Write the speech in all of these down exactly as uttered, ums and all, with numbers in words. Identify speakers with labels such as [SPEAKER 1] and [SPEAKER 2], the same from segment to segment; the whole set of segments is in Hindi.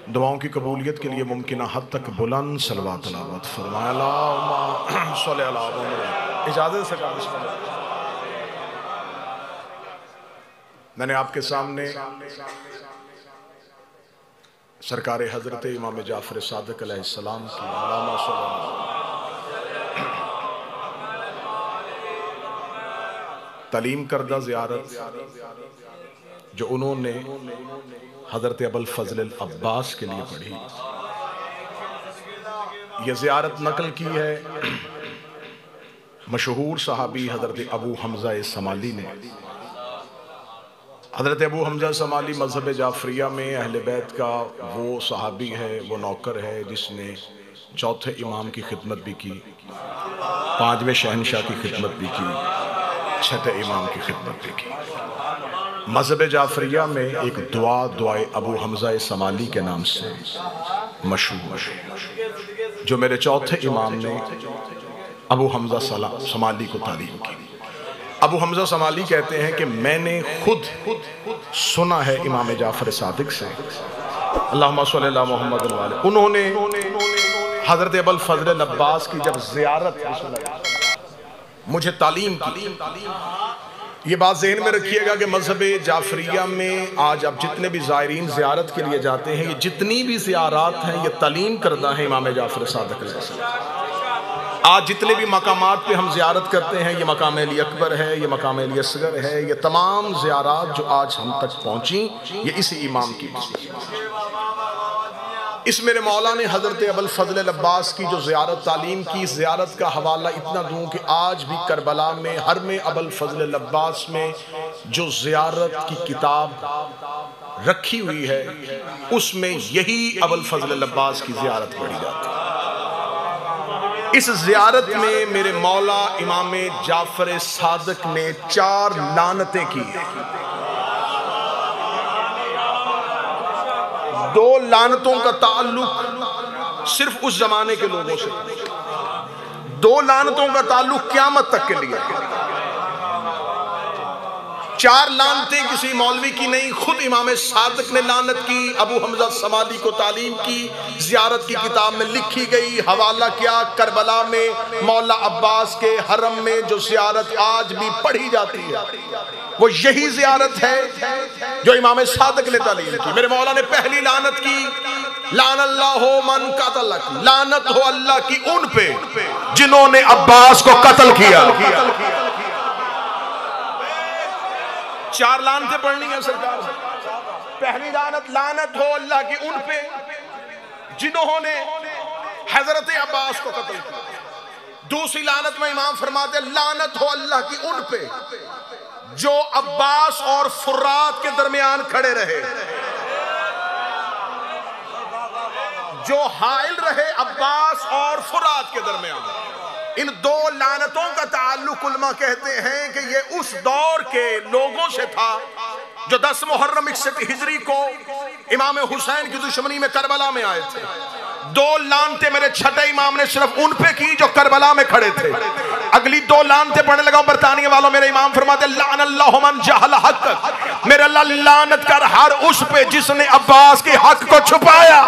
[SPEAKER 1] दुआओं की कबूलियत के लिए मुमकिन हद तक बुलंद सलवात तलावत फरमाया। इजाज़त से मैंने आपके सामने सरकार हजरत इमाम जाफर सादिक अलैहिस्सलाम की तालीम करदा ज़ियारत जो उन्होंने हजरत अबुल फजल अब्बास के लिए पढ़ी, यह ज़ियारत नकल की है मशहूर सहाबी हजरत अबू हमजा समाली ने। हजरत अबू हमजा समाली मजहब जाफरिया में अहले बैत का वो सहाबी है, वो नौकर है जिसने चौथे इमाम की खिदमत भी की, पांचवें शहनशाह की खिदमत भी की, छठे इमाम की खिदमत भी की। मजहब जाफरिया में एक दुआ दुआए अबू हमजा समाली के नाम से मशहूर, जो मेरे चौथे इमाम ने अबू हमजा समाली को तालीम की। अबू हमजा समाली कहते हैं कि मैंने खुद सुना है इमाम जाफर सादिक से, अल्लाहुम्मा सल्ली अला मुहम्मद वाले, उन्होंने हजरत अबुल फजल अब्बास की जब ज़ियारत मुझे तालीम की। ये बात ज़हन में रखिएगा कि मजहब जाफरिया में आज आप जितने भी ज़ायरीन ज़ियारत के लिए जाते हैं, ये जितनी भी ज़ियारत हैं ये तालीम करदा है इमाम जाफर सादिक अलैहिस्सलाम। आज जितने भी मकामात पे हम ज़ियारत करते हैं, ये मकाम अली अकबर है, ये मकाम अली असगर है, ये तमाम ज़ियारत जो आज हम तक पहुँची ये इसी इमाम की। इस मेरे मौला ने हज़रत अबुल फजल अब्बास की जो ज़ियारत तालीम की, ज़ियारत का हवाला इतना दूँ कि आज भी करबला में हर में अबुल फजल अब्बास में जो ज़ियारत की किताब रखी हुई है उसमें यही अबुल फजल अब्बास की ज़ियारत पढ़ी जाती है। इस ज़ियारत में मेरे मौला इमाम जाफर सादिक ने चार लानतें की। दो लानतों का ताल्लुक सिर्फ उस जमाने के लोगों से, दो लानतों का ताल्लुक क़यामत तक के लिए। चार लानतें किसी मौलवी की नहीं, खुद इमाम सादिक ने लानत की, अबू हमजा समाली को तालीम की, ज़ियारत की किताब में लिखी गई। हवाला क्या, करबला में मौला अब्बास के हरम में जो ज़ियारत आज भी पढ़ी जाती है वो यही ज़ियारत है जो इमाम सादिक ने तालीम की। मेरे मौला ने पहली लानत की, लानल्लाहु मन कतलक, लानत हो अल्लाह की उन पे जिन्होंने अब्बास को कत्ल किया। चार लानतें पढ़नी है सरकार। पहली लानत, लानत हो अल्लाह की उन पे जिन्होंने हजरत अब्बास को कत्ल किया। दूसरी लानत में इमाम फरमाते लानत हो अल्लाह की उन पे जो अब्बास और फुर्रात के दरमियान खड़े रहे, जो हाइल रहे अब्बास और फुर्रात के दरमियान। इन दो लानतों का ताल्लुक उलमा कहते हैं कि ये उस दौर के लोगों से था जो दस मुहर्रम इकसठ हिजरी को इमाम हुसैन की दुश्मनी में करबला में आए थे। दो लानतें मेरे छठे इमाम ने सिर्फ उन पे की जो करबला में खड़े थे। अगली दो लानतें पढ़ने लगा बरतानिया वालों, मेरे इमाम फरमाते लानल्लाहु मन जहल हक, मेरा अल्लाह लानत कर हर उस पे जिसने अब्बास के हक को छुपाया।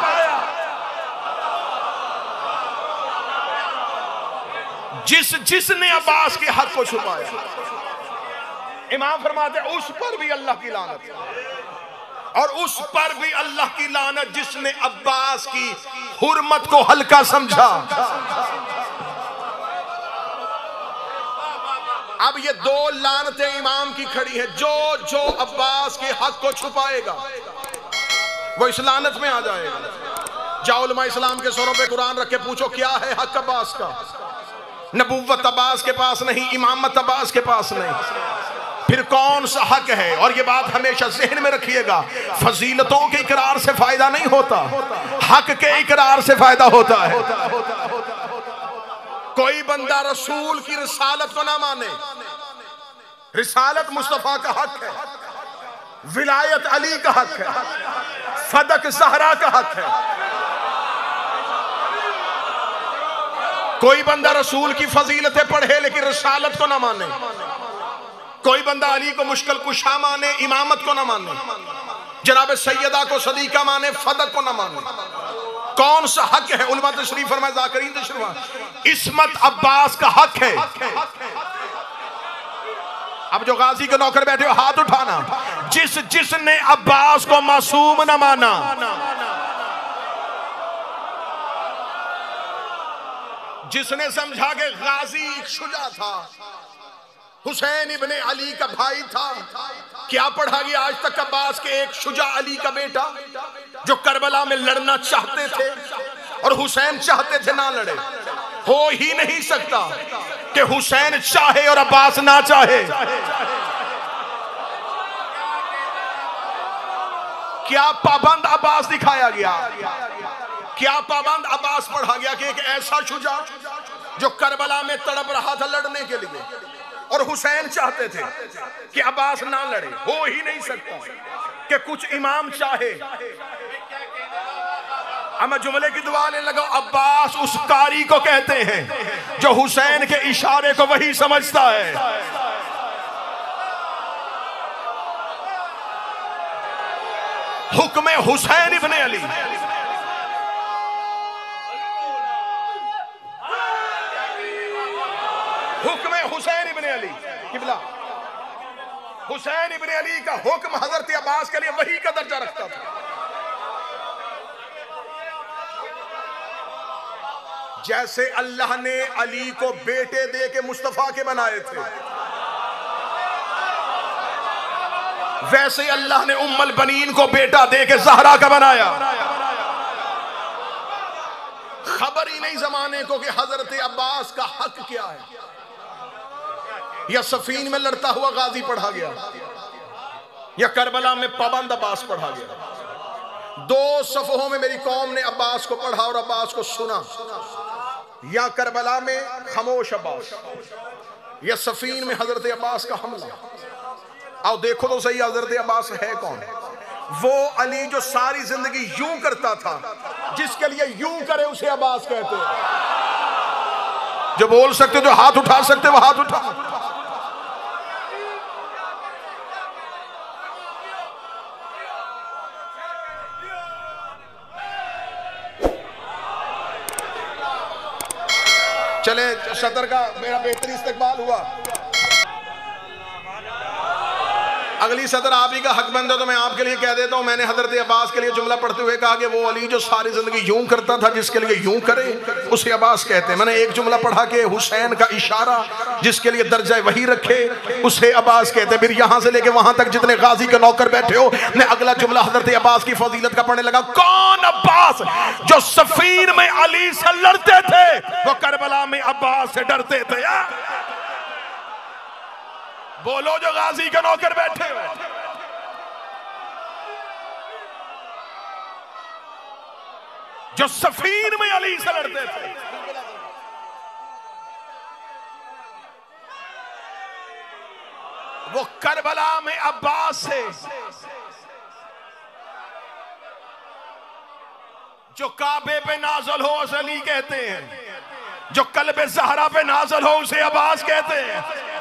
[SPEAKER 1] जिस जिसने अब्बास के हक को छुपाया, इमाम फरमाते उस पर भी अल्लाह की लानत, और उस पर भी अल्लाह की लानत जिसने अब्बास की हुर्मत को हल्का समझा। अब ये दो लानतें इमाम की खड़ी है। जो जो अब्बास के हक को छुपाएगा वो इस लानत में आ जाएगा। जाओ उलमा इस्लाम के सरों पे कुरान रख के पूछो क्या है हक अब्बास का। नबुव्वत अब्बास के पास नहीं, इमामत अब्बास के पास नहीं, फिर कौन सा हक है। और ये बात हमेशा ज़हन में रखिएगा, फजीलतों के इकरार से फायदा नहीं होता, हक के इकरार से फायदा होता है। कोई बंदा रसूल की रिसालत को ना माने, रिसालत मुस्तफा का हक है, विलायत अली का हक है, फदक ज़हरा का हक है। कोई बंदा रसूल की फजीलतें पढ़े लेकिन रिसालत को ना माने, कोई बंदा अली को मुश्किल कुशा माने, इमामत को ना माने। जनाब सैयदा को सदीका माने, फदक को ना माने। कौन सा हक है? उलमा तशरीफ फरमाए, ज़ाकिरीन तशरीफ फरमाए, इस्मत अब्बास का हक है। अब जो गाजी के नौकर बैठे हो हाथ उठाना, जिस जिसने अब्बास को मासूम न माना, जिसने समझा कि गाजी एक शुजा था, हुसैन इब्ने अली का भाई था, क्या पढ़ा गया आज तक अब्बास के एक शुजा अली का बेटा जो करबला में लड़ना चाहते थे और हुसैन चाहते थे ना लड़े। हो ही नहीं सकता कि हुसैन चाहे और अब्बास ना चाहे। क्या पाबंद अब्बास दिखाया गया? क्या पाबंद अब्बास पढ़ा गया कि एक ऐसा शुजा जो करबला में तड़प रहा था लड़ने के लिए और हुसैन चाहते थे कि अब्बास ना लड़े? हो ही नहीं सकता कि कुछ इमाम चाहे। अब मैं जुमले की दुआ लेने लगा, अब्बास उस कारी को कहते हैं जो हुसैन के इशारे को वही समझता है। हुक्म हुसैन इब्ने अली, हुक्म हुसैन इब्ने अली किबला, हुसैन इब्ने अली का हुक्म हजरत अब्बास के लिए वही का दर्जा रखता था। जैसे अल्लाह ने अली को बेटे दे के मुस्तफा के बनाए थे, वैसे अल्लाह ने उम्मुल बनीन को बेटा दे के ज़हरा का बनाया। खबर ही नहीं जमाने को कि हजरत अब्बास का हक क्या है। या सफीन में लड़ता हुआ गाजी पढ़ा गया, या करबला में पाबंद अब्बास पढ़ा गया। दो सफों में मेरी कौम ने अब्बास को पढ़ा और अब्बास को सुना। या करबला में खामोश अब्बास, या सफीन में हजरत अब्बास का हमला। आओ देखो तो सही, हजरत अब्बास है कौन? वो अली जो सारी जिंदगी यूं करता था, जिसके लिए यूं करे उसे अब्बास कहते हैं। जो बोल सकते, जो हाथ उठा सकते वो हाथ उठा। चले सदर का मेरा बेहतरीन इस्तकबाल हुआ। अगली सदर आप ही का हक बंद है तो मैं आपके लिए कह देता हूं, मैंने हजरत अब्बास के लिए जुमला पढ़ते हुए कहा कि वो अली जो सारी जिंदगी यूं करता था, जिसके लिए यूं करे उसे अब्बास कहते हैं। मैंने एक जुमला पढ़ा कि हुसैन का इशारा जिसके लिए दर्जा वही रखे उसे अब्बास कहते हैं। फिर यहां से लेके वहां तक जितने गाजी के नौकर बैठे हो, मैं अगला जुमला हजरत अब्बास की फजीलत का पढ़ने लगा। कौन अब्बास जो सफीर में अली से लड़ते थे, वो करबला में अब्बास से डरते थे। बोलो जो गाजी के नौकर बैठे हो। जो सफीर में अली से लड़ते थे, वो करबला में अब्बास से, जो काबे पे नाज़िल हो उसे अली कहते हैं, जो कल्बे ज़हरा पे नाज़िल हो उसे अब्बास कहते हैं।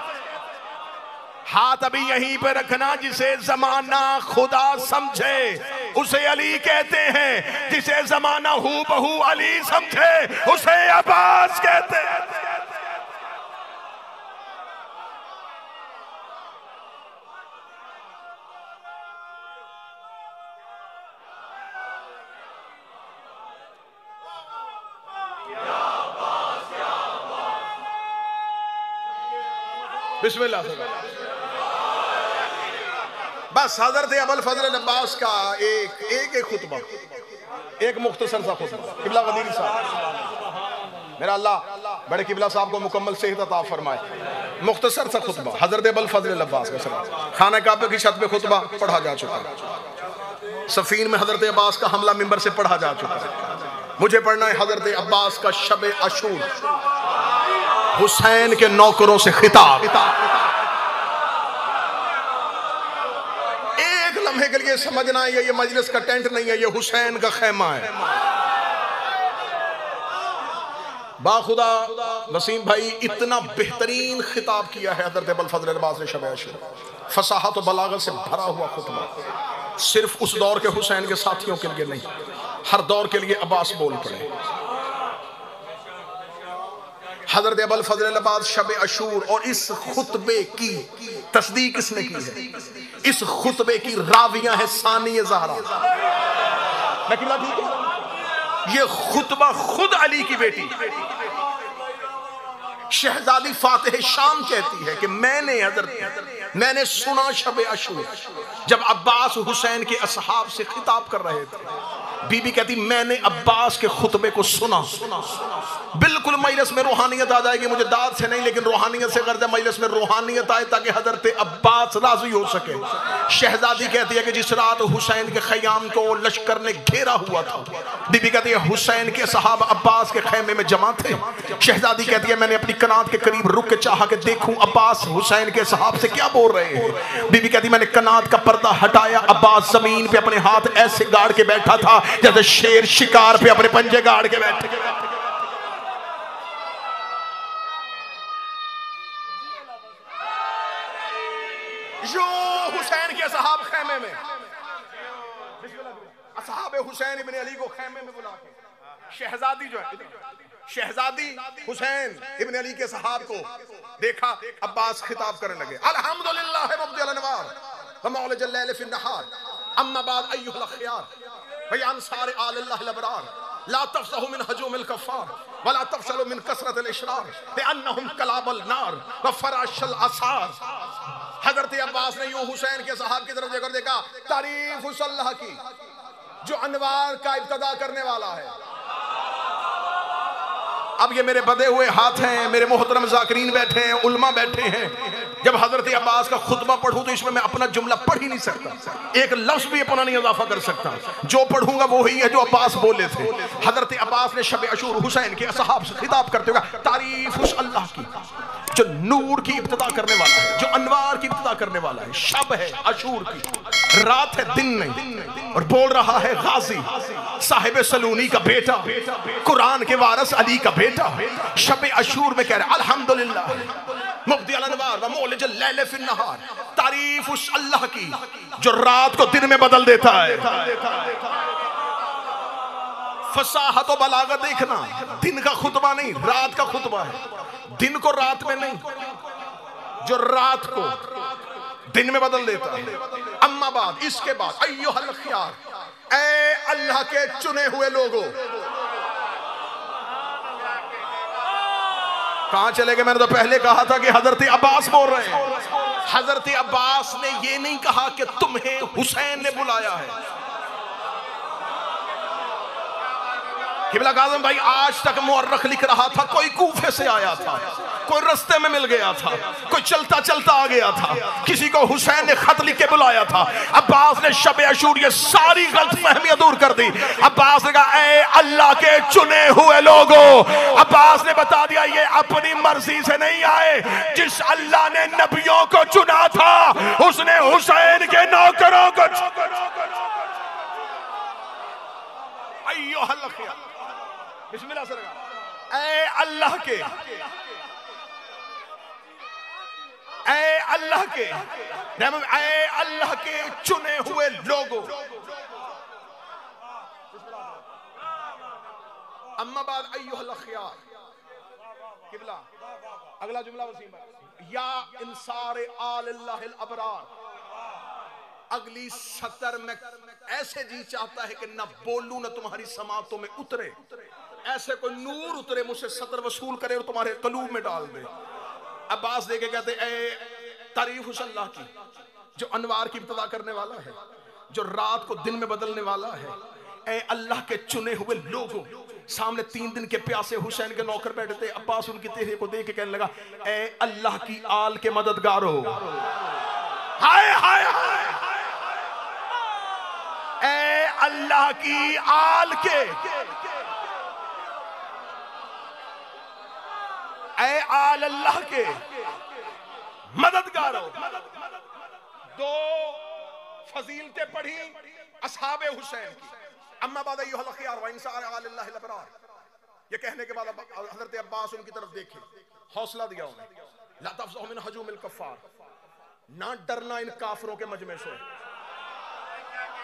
[SPEAKER 1] हाथ अभी यहीं पे रखना। जिसे जमाना खुदा समझे उसे अली कहते हैं, जिसे जमाना हू बहू अली समझे उसे अब्बास कहते हैं। बिस्मिल्लाह। बस हजरत अबुल फजल अब्बास का एक एक एक खुतबा, एक मुख्तसर सा खुतबा। किबला गदीरी साहब, मेरा अल्लाह बड़े किबला साहब को मुकम्मल सेहत अता फरमाए। मुख्तसर सा खुतबा हजरत अबुल फजल अब्बास का सलाम। खाना काबे की छत पे खुतबा पढ़ा जा चुका है। सफीन में हजरत अब्बास का हमला मिंबर से पढ़ा जा चुका है। मुझे पढ़ना है हजरत अब्बास का शब अशूर, हुसैन के नौकरों से खिताब। एक लम्हे के लिए समझना है ये मजलिस का टेंट नहीं है, ये हुसैन का खेमा है। बाखुदा वसीम भाई इतना बेहतरीन खिताब किया है हजरत अबुल फजल अब्बास ने शब अशूर, फसाहत और बलागत से भरा हुआ खुतबा। सिर्फ उस दौर के हुसैन के साथियों के लिए नहीं, हर दौर के लिए अब्बास बोल पड़े। हजरत अबुल फजल अब्बास शब अशूर, और इस खुतबे की तस्दीक किसने की है? इस खुतबे की रावियां है सानिया ज़हरा। मैं ठीक है? ये खुतबा खुद अली की बेटी शहजादी फातिह शाम कहती है कि मैंने हजरत मैंने सुना शब अशूर जब अब्बास हुसैन के असहाब से खिताब कर रहे थे। बीबी कहती मैंने अब्बास के खुतबे को सुना। बिल्कुल मजलिस में रूहानियत आ जाएगी, मुझे दाद से नहीं लेकिन रूहानियत से गर्ज मजलिस में रूहानियत आए ताकि हजरत अब्बास राजी हो सके। शहजादी कहती है कि जिस रात हुसैन के खयाम को लश्कर ने घेरा हुआ था, बीबी कहती है हुसैन के सहाब अब्बास के खैमे में जमा थे। शहजादी कहती है मैंने अपनी कनात के करीब रुक के चाहा कि देखूं अब्बास हुसैन के सहाब से क्या बोल रहे हैं। बीबी कहती मैंने कनात का पर्दा हटाया, अब्बास जमीन पे अपने हाथ ऐसे गाड़ के बैठा था जैसे शेर शिकार पे अपने पंजे गाड़ के बैठे। जो हुसैन के सहाब खैमे में, असहाब हुसैन इब्न अली को खैमे में बुला के शहजादी जो है, शहजादी हुसैन इब्न अली के सहाब को देखा, अब्बास खिताब करने लगे अल्हम्दुलिल्लाह रब्बिल अनवार व मौलिजल लैल फिन नहार अम्मा बाद अय्युहल अखयार बयान सारे आलिल्लाहिल अबरार ला तफसहु मिन हजूमिल कफ़ार वला तफशलु मिन कसरतिल इशरार लिअन्नहुम कलाबल नार व फराशल असार। हजरत अब्बास ने यूं हुसैन के सहाब की तरफ देखकर देखा, तारीफ उस अल्लाह की जो अनवार का इब्तिदा करने वाला है। अब ये मेरे बदे हुए हाथ हैं, मेरे मोहतरम ज़ाकिरीन बैठे हैं, उल्मा बैठे हैं। जब हजरत अब्बास का खुतबा पढ़ूं तो इसमें मैं अपना जुमला पढ़ ही नहीं सकता, एक लफ्ज भी अपना नहीं इजाफा कर सकता। जो पढ़ूंगा वो ही है जो अब्बास बोले थे। हजरत अब्बास ने शब अशूर हुसैन के असहाब से खिताब करते हुए तारीफ उस अल्लाह की जो नूर की इब्तिदा करने वाला है, जो अनवार की इब्तिदा करने वाला है। शब है अशूर की, रात है दिन नहीं, और बोल रहा है गाजी साहिब सलूनी का बेटा, कुरान के वारिस अली का बेटा। शब अशूर में कह रहे अल्हम्दुलिल्लाह मुब्दिअल अनवार व मौलिजल लैल फिन नहार, तारीफ उस अल्लाह की जो रात को दिन में बदल देता है। फसाहत और बलागत देखना, दिन का खुतबा नहीं रात का खुतबा है, दिन को रात में नहीं, जो रात को दिन में बदल देता है। अम्मा बाद इसके बाद अय्युहल खियार, ऐ अल्लाह के चुने हुए लोगों। कहां चले गए? मैंने तो पहले कहा था कि हजरत अब्बास बोल रहे हैं। हजरत अब्बास ने ये नहीं कहा कि तुम्हें हुसैन ने बुलाया है। किबला काज़म भाई आज तक मुअर्रख लिख रहा था, कोई कूफे से आया था, कोई रास्ते में मिल गया था, कोई चलता चलता आ गया था, किसी को हुसैन ने खत लिख के बुलाया था। अब्बास ने शब अशूर ये सारी गलतफहमियां दूर कर दी। अब्बास ने कहा ऐ अल्लाह के चुने हुए लोगों। अब्बास ने बता दिया ये अपनी मर्जी से नहीं आए, जिस अल्लाह ने नबियों को चुना था उसने हुसैन के नौकरों को। अय्युहल खियार, बिस्मिल्लाह से लगा, ऐ अल्लाह के, ऐ अल्लाह के, ऐ अल्लाह के चुने हुए लोगों। अम्मा बाद अय्युहल खियार, किबला अगला जुमला वसीम है, या इंसारे आलिल्लाहिल अबरार। अगली सतर में ऐसे जी चाहता है कि ना बोलूं ना तुम्हारी समातों में उतरे, ऐसे कोई नूर उतरे मुझसे सतर वसूल करे और तुम्हारे कलूब में डाल दे। अब्बास देखे कहते ऐ तारीफ उस अल्लाह की जो अनवार की इब्तिदा करने वाला है, जो रात को दिन में बदलने वाला है। ऐ अल्लाह के चुने हुए लोगों। सामने तीन दिन के प्यासे हुसैन के नौकर बैठे थे। अब्बास उनकी चेहरे को देख के कहने लगा ऐ अल्लाह की आल के मददगारों, हाय हाय हाय, ऐ अल्लाह की आल के, ऐ आल अल्लाह के मददगारों। दो फजीलतें पढ़ी असहाबे हुसैन की। अम्मा बाद अय्युहल खियार व इंसार आलिल्लाहिल अबरार। ये कहने के बाद हजरत अब्बास उनकी तरफ देखे, हौसला दिया उन्हें, ला तफज़हु मिन हजूमिल कफ़ार, ना डरना इन काफिरों के मजमे से।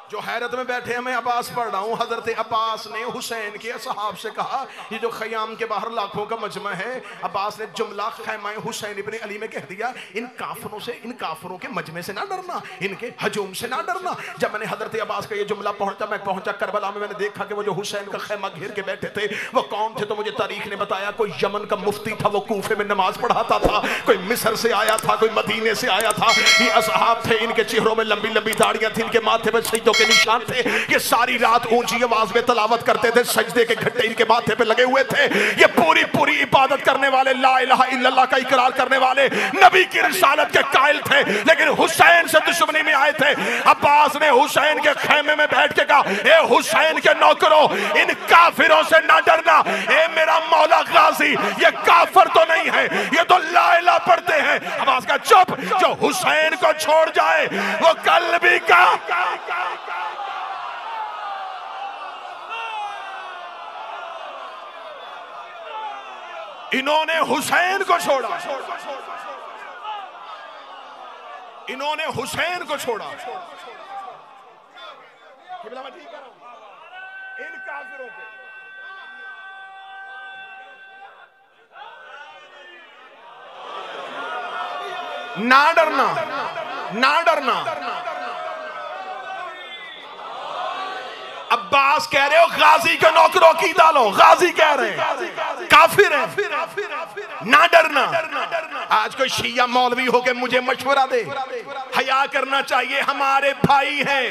[SPEAKER 1] जो हैरत में बैठे हैं, मैं अब्बास पढ़ रहा हूँ। हजरत अब्बास ने हुसैन के असहाब से कहा, ये जो खयाम के बाहर लाखों का मजमा है, अब्बास ने जुमला खैमा हुसैन इब्ने अली में कह दिया, इन काफरों से, इन काफरों के मजमे से ना डरना, इनके हजूम से ना डरना। जब मैंने हजरत अब्बास का ये जुमला पहुंचा, मैं पहुंचा करबला में, मैंने देखा कि वो जो हुसैन का खैमा घेर के बैठे थे वो कौन थे, तो मुझे तारीख ने बताया कोई यमन का मुफ्ती था, वो कूफे में नमाज पढ़ाता था, कोई मिस्र से आया था, कोई मदीने से आया था। ये असहाब थे, इनके चेहरों में लंबी लंबी दाढ़ियां थी, इनके माथे में सजदों के निशान थे। ये सारी रात ऊंची आवाज में तलावत करते थे, सजदे के घट्टे इनके माथे पे लगे हुए थे। ये पूरी पूरी इबादत करने वाले, ला इलाहा इल्लल्लाह का इकरार करने वाले, नबी की रिसालत के कायल थे, लेकिन हुसैन से दुश्मनी में आए थे। अब्बास ने हुसैन के खेमे में बैठ के कहा, ए हुसैन के नौकरों, इन काफिरों से ना डरना। ए मेरा मौला गाजी, ये काफिर तो नहीं है, ये तो ला इलाहा पढ़ते हैं। अब्बास का चुप, जो हुसैन को छोड़ जाए वो कल भी का इन्होंने हुसैन को छोड़ा, इन्होंने हुसैन को छोड़ा। इन काफिरों पे ना डरना, ना डरना। अब्बास कह रहे हो गाजी के नौकरों की डालो, गाजी कह रहे हैं काफिर हैं, ना डरना। आज कोई शिया मौलवी होके मुझे मशवरा दे, हया करना चाहिए, हमारे भाई हैं,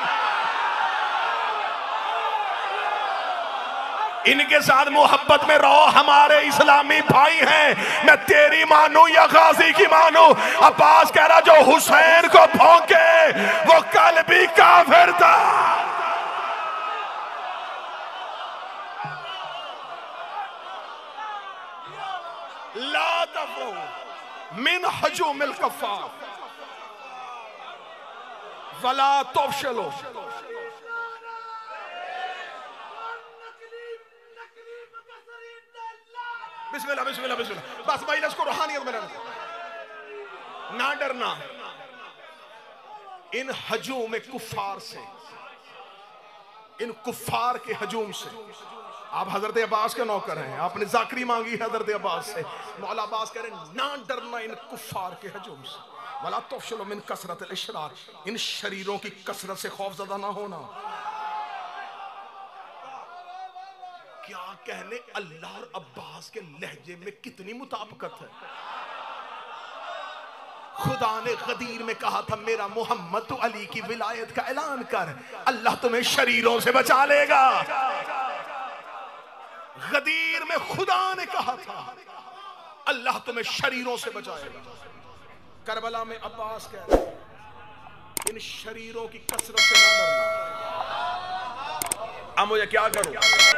[SPEAKER 1] इनके साथ मोहब्बत में रहो, हमारे इस्लामी भाई हैं। मैं तेरी मानू या गाजी की मानू? अब्बास कह रहा जो हुसैन को भौंके वो कल भी काफिर था। ला तफरहू मिन हजूमिल कफ़ार वला तफशलू। बिस्मिल्लाह बिस्मिल्लाह बिस्मिल्लाह। बस भाई इसको रूहानियत में रहना, ना डरना इन हजूम कुफार से, इन कुफार के हजूम से। आप हजरत अब्बास के नौकर हैं, आपने जाकरी मांगी हजरत अब्बास से, मौला अब्बास कह रहे ना डरना इन कुफार के हजूम से, वला तफशलू मिन कसरत अल-इशरार, इन शरीरों की कसरत से खौफजदा ना होना। क्या कहने, अल्लाह और अब्बास के लहजे में कितनी मुताबिकत है। खुदा ने गदीर में कहा था मेरा मोहम्मद तो अली की विलायत का ऐलान कर, अल्लाह तुम्हें शरीरों से बचा लेगा। गदीर में खुदा ने कहा था अल्लाह तुम्हें शरीरों से बचाएगा। करबला में अब्बास कह रहे इन शरीरों की कसरत से ना डरना। अब मुझे क्या करूं?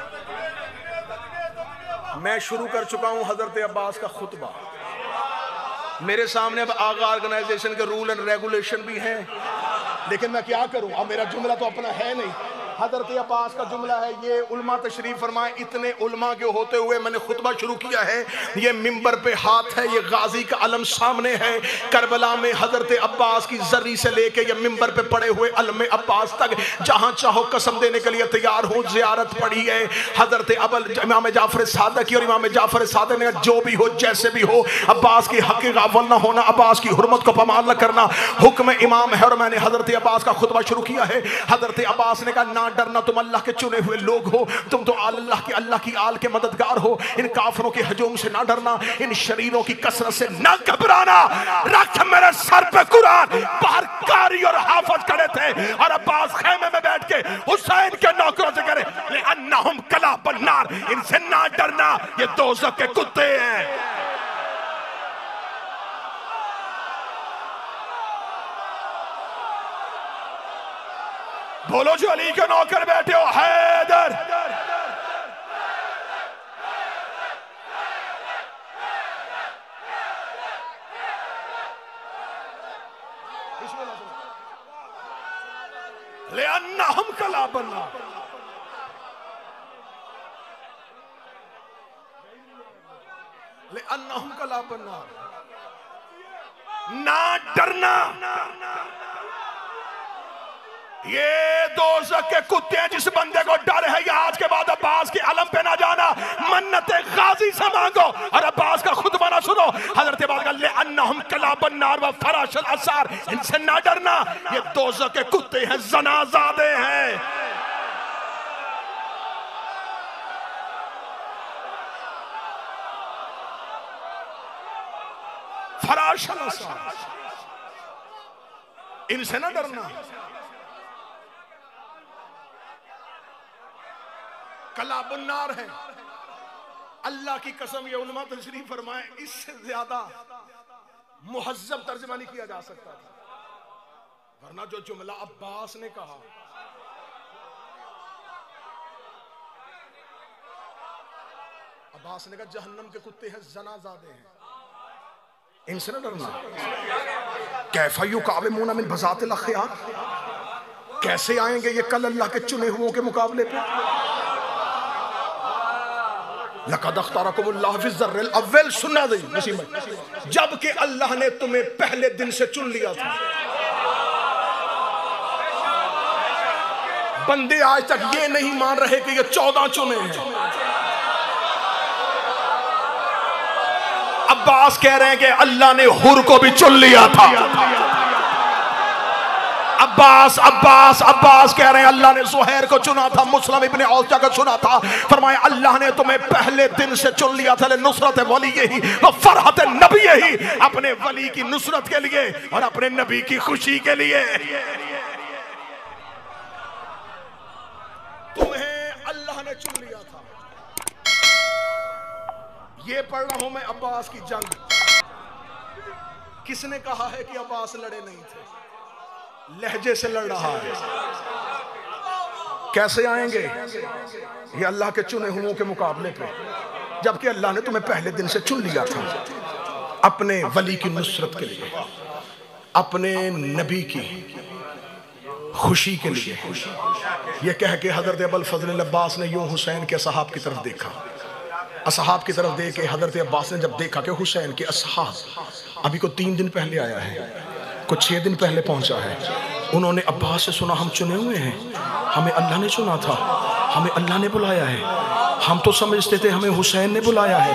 [SPEAKER 1] मैं शुरू कर चुका हूं हजरत अब्बास का खुतबा। मेरे सामने अब आगा ऑर्गेनाइजेशन के रूल एंड रेगुलेशन भी हैं, लेकिन मैं क्या करूं, अब मेरा जुमला तो अपना है नहीं। हजरत अब्बास का जुमला है, ये उल्मा तशरीफ फरमाए, इतने उल्मा के होते हुए मैंने खुतबा शुरू किया है। ये मिंबर पे हाथ है, ये गाजी का अलम सामने है। करबला में हजरत अब्बास की जर्री से लेके ये मिंबर पे पड़े हुए अलम अब्बास तक जहां चाहो कसम देने के लिए तैयार हूं। जियारत पड़ी है हजरत अबल इमाम जाफर सादिक की, और इमाम जाफर सादिक ने जो भी हो जैसे भी हो अब्बास की हक गाफिल ना होना, अब्बास की हुर्मत को पमाल न करना, हुक्म इमाम है। और मैंने हजरत अब्बास का खुतबा शुरू किया है। हजरत अब्बास ने कहा ना डरना, तुम अल्लाह के चुने हुए लोग हो, तुम तो अल्लाह की अल्लाह की आल के मददगार हो। इन काफिरों के हजूम से ना डरना, इन शरीरों की कसरत से ना घबराना। रख मेरे सर पे कुरान। बाहर कारी और हाफिज खड़े थे और अब्बास खेमे में बैठ के हुसैन के नौकरों से करे अन्नहुम कला बन्नार, इनसे ना डरना, ये दोज़ख के कुत्ते हैं। बोलो जो अली के नौकर बैठे हो, हैदर ले अन्ना हम कला बनना, ले अन्ना हम कला बनना, ना डरना। ये दोज़ख के कुत्ते हैं। जिस बंदे को डर है या आज के बाद अब्बास के अलम पे ना जाना, मन्नत गाजी से मांगो और अब्बास का खुतबा ना सुनो। हजरत अब्बास का ले अन्नहुम कलाबन नार व फराशल असार, इनसे ना डरना, ये दोज़ख के कुत्ते हैं, जनाज़ादे हैं। फराशल असार, इनसे ना डरना। कलाबुन्नार है। अल्लाह की कसम, ये उलमा तशरीफ फरमाए, इससे ज्यादा मुहज्जब तर्जुमा नहीं किया जा सकता था। वरना जो जुमला अब्बास ने कहा, अब्बास ने कहा जहन्नम के कुत्ते हैं, जनाज़ादे हैं, इनसे न डरना। कैफा युकाविमूना मिन बज़ातिल अख़यार, कैसे आएंगे ये कल अल्लाह के चुने हुओं के मुकाबले पे। लक़द अख़्तारकुमुल्लाहु फ़ी ज़र्रिल अव्वल, सुना दी नसीब, जबकि अल्लाह ने तुम्हें पहले दिन से चुन लिया था। बंदे आज तक ये नहीं मान रहे कि ये चौदह चुने हैं। अब्बास कह रहे हैं कि अल्लाह ने हुर को भी चुन लिया था। अब्बास अब्बास अब्बास कह रहे हैं अल्लाह ने ज़ुहैर को चुना था, मुस्लिम इब्ने औसा को चुना था। फरमाया अल्लाह ने तुम्हें पहले दिन से चुन लिया था, नुसरत वली ही व फरहत नबी ही, अपने वली की नुसरत के लिए और अपने नबी की खुशी के लिए। तुम्हें अल्लाह ने चुन लिया था। ये पढ़ रहा हूं मैं अब्बास की जंग। किसने कहा है कि अब्बास लड़े नहीं थे? लहजे से लड़ रहा है। कैसे आएंगे ये अल्लाह के चुने हुओं के मुकाबले पे, जबकि अल्लाह ने तुम्हें पहले दिन से चुन लिया था अपने वली की नुसरत के लिए, अपने नबी की खुशी के लिए। ये कह के हजरत अबुल फजल अब्बास ने यूं हुसैन के असहाब की तरफ देखा। असहाब की तरफ देख के हजरत अब्बास ने जब देखा कि हुसैन के असहाब अभी को तीन दिन पहले आया है, कुछ छह दिन पहले पहुंचा है, उन्होंने अब्बास से सुना हम चुने हुए हैं, हमें अल्लाह ने चुना था, हमें अल्लाह ने बुलाया है। हम तो समझते थे हमें हुसैन ने बुलाया है,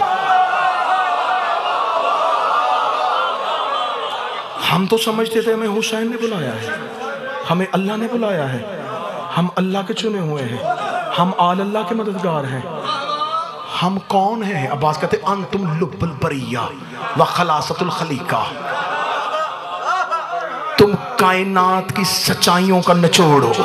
[SPEAKER 1] हम तो समझते थे हमें हुसैन ने बुलाया है, हमें अल्लाह ने बुलाया है, हम अल्लाह के चुने हुए हैं, हम आल अल्लाह के मददगार हैं। हम कौन हैं? अब्बास कहते अंतुम लुब्बुल बरिया व खलासतुल खलीका, तुम कायनात की सच्चाइयों का निचोड़ हो।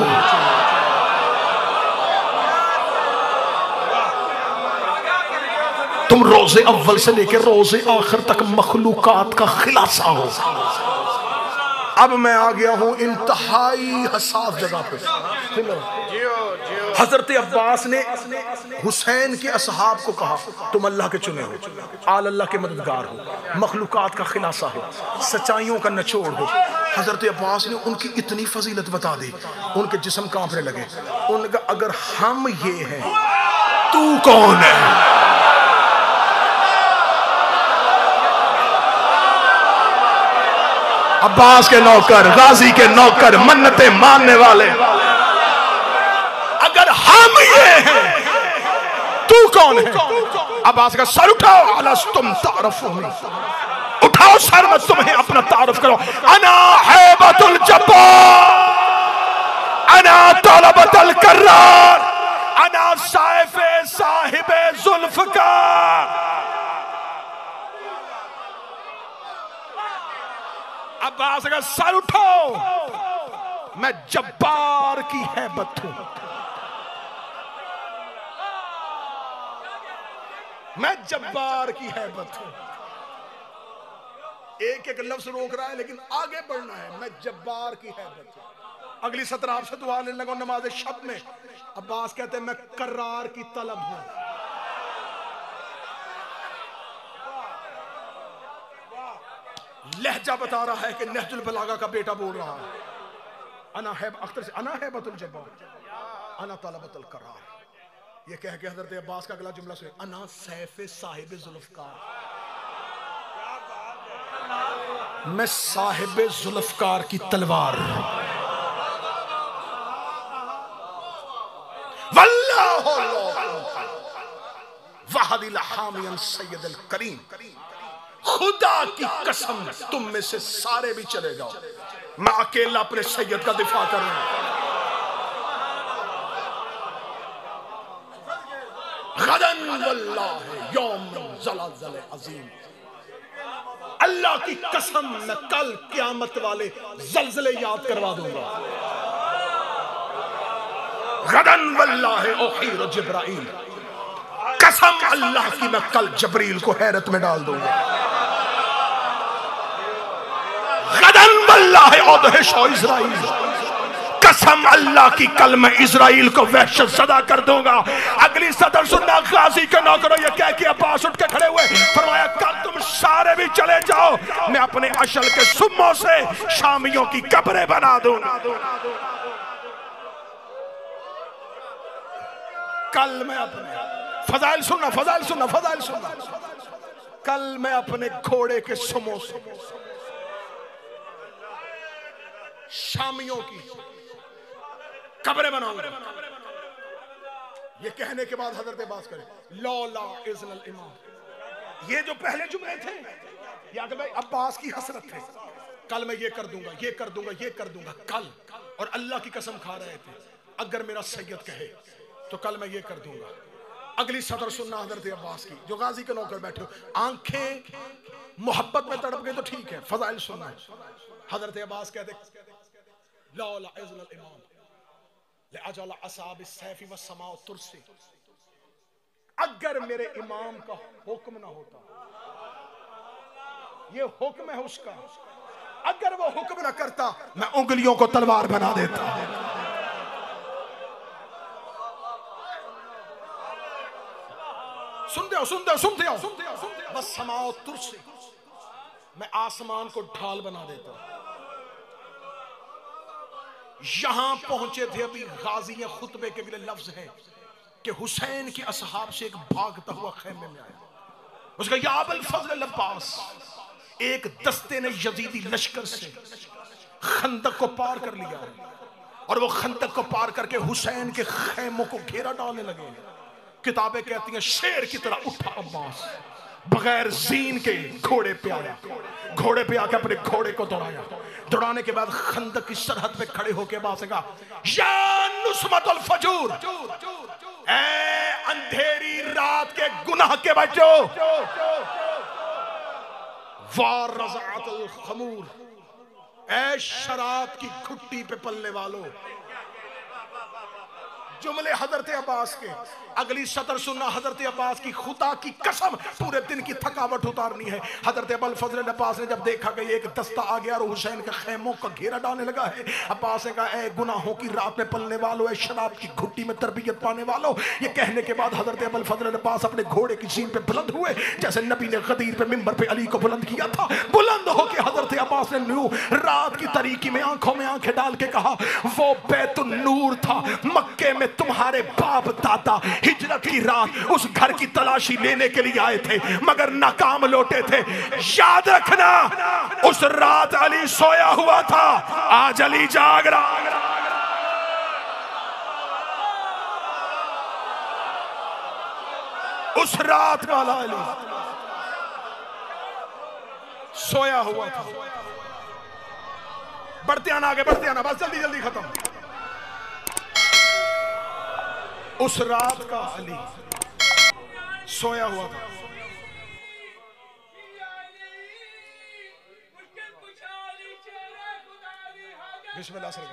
[SPEAKER 1] तुम रोजे अव्वल से लेकर रोजे आखिर तक मखलूकात का खिलासा हो। अब मैं आ गया हूं इंतहाई हसास जगह पे। हजरत अब्बास ने हुसैन के असहाब को कहा तुम अल्लाह के चुने हो, आल अल्लाह के मददगार हो, मखलूकात का खिलासा हो, सच्चाइयों का निचोड़ हो। हजरत अब्बास ने उनकी इतनी फजीलत बता दी, उनके जिस्म कांपने लगे। उनका अगर हम ये हैं, तू कौन है? अब्बास के नौकर, गाजी के नौकर, मन्नतें मानने वाले, अगर हम ये हैं, तू कौन है? अब्बास का सर उठाओ, अलस्तुम तारफूनी, उठाओ सर, मैं तुम्हें अपना तारुफ करो। अना हैबतुल जब्बार, अना तलबतुल कर्रार, अना साइफे साहिबे जुल्फकार। अब्बास का सर उठाओ, मैं जब्बार की हैबत हूं, मैं जब्बार की हैबत हूं। एक एक लफ्ज रोक रहा है लेकिन आगे बढ़ना है। मैं जब्बार की हैबत हूं। अगली सत्रह आपसे दुआ लेने लगा नमाज शब में। अब्बास कहते हैं मैं करार की तलब हूं। लहजा बता रहा है कि नहजुल बलागा का बेटा बोल रहा है। अना है अख्तर से अना है बतुल जब्बार, अना तलबतुल करार। ये कह के हजरत अब्बास का अगला जुमला सुनिए, अना सैफ साहिब जुल्फकार, मैं साहिब जुल्फकार की तलवार। वल्लाहु वहदिल हामियन सैयदुल करीम, खुदा की कसम तुम में से सारे भी चले जाओ, मैं अकेला अपने सैयद का दिफा करूंगा। गदन वल्लाहि यौम ज़लज़ल अज़ीम, अल्लाह की कसम मैं कल क़यामत वाले ज़लज़ले याद करवा दूंगा। गदन वल्लाहि उहीर जिब्राइल, कसम अल्लाह की मैं कल जबरील को हैरत में डाल दूंगा। गदन वल्लाहि उदहिश इज़राइल, कसम अल्लाह की कल मैं इज़राइल को वहशत सदा कर दूंगा। अगली सदर सुनना, गाजी के नौकरों ये कह के अब्बास उठ के खड़े हुए, फरमाया कल तुम सारे भी चले जाओ, मैं अपने अशल के सुम्मों से शामियों की कब्रें बना दूंगा। कल मैं अपने फजाइल सुनना, फजाइल सुनना, फजाइल सुनना, कल मैं अपने घोड़े के सुमों से शामियों की कब्रें बनाऊंगा। ये कहने के बाद हजरत अब्बास करे लौला इज़्नल इमाम, ये जो पहले जुमले थे या कि भाई अब्बास की हसरत थे, कल मैं ये कर दूंगा, ये कर दूंगा, ये कर दूंगा कल, और अल्लाह की कसम खा रहे थे अगर मेरा सैयद कहे तो कल मैं ये कर दूंगा। अगली सदर सुनना हजरत अब्बास की, जो गाजी के नौकर बैठे हो, आंखें मोहब्बत में तड़प गई तो ठीक है, फजाइल सुनना है। हजरत अब्बास कहते लौला इज़्नल इमाम लअजल असाब सैफी व समाउ तुरसी, अगर मेरे इमाम का हुक्म ना होता, ये हुक्म है उसका, अगर वो हुक्म ना करता मैं उंगलियों को तलवार बना देता। सुनते हो, सुनते हो, सुनते हो, सुनते हो, सुनते हो, बस समाओ तुरसी, मैं आसमान को ढाल बना देता। यहां पहुंचे थे अभी गाजी खुतबे के अगले लफ्ज है कि हुसैन की असहाब से एक भागता हुआ खेमे में आया, उसका या अबुल फज़ल अब्बास, एक दस्ते ने यजीदी लश्कर से खंदक को पार कर लिया और वो खंदक को पार करके हुसैन के खेमों को घेरा डालने लगे। किताबें कहती हैं शेर की तरह उठा अब्बास, बगैर जीन के घोड़े पे आया, घोड़े पे आके अपने घोड़े को दौड़ाया, दौड़ाने के बाद खंदक की सरहद पे खड़े होके अब्बास ने कहा या नुस्मतुल फजूर, ऐ अंधेरी रात के गुनाह के बच्चों, वार रज़ातुल खमूर, ऐ शराब की घुट्टी पे पलने वालों। जुमले हजरत अब्बास के। अगली सतर सुनना हजरत अब्बास की, खुदा की कसम पूरे दिन की थकावट उतारनी है। हजरत अबुल फजल अब्बास ने जब देखा कि एक दस्ता आ गया और हुसैन के खेमों का घेरा डालने लगा है, अब्बास ने कहा ए गुनाहों की रात में पलने वालों, ए शराब की घुट्टी में तरबियत पाने वालों। ये कहने के बाद हजरत अबुल फजल अब्बास अपने घोड़े की सीन पे बुलंद हुए, जैसे नबी ने गदीर पे मिंबर पे अली को बुलंद किया था। बुलंद होकर हजरत अब्बास ने न्यू रात की तारीकी में आंखों में आंखें डाल के कहा वो बैतुन नूर था, मक्के में तुम्हारे बाप दादा हिजरत की रात उस घर की तलाशी लेने के लिए आए थे मगर नाकाम लौटे थे। याद रखना उस रात अली सोया हुआ था, आज अली जाग रहा। उस रात वाला अली सोया हुआ था। बढ़ते आना, आगे बढ़ते आना, बस जल्दी जल्दी खत्म। उस रात का अली सोया हुआ था। बिस्मिल्लाह से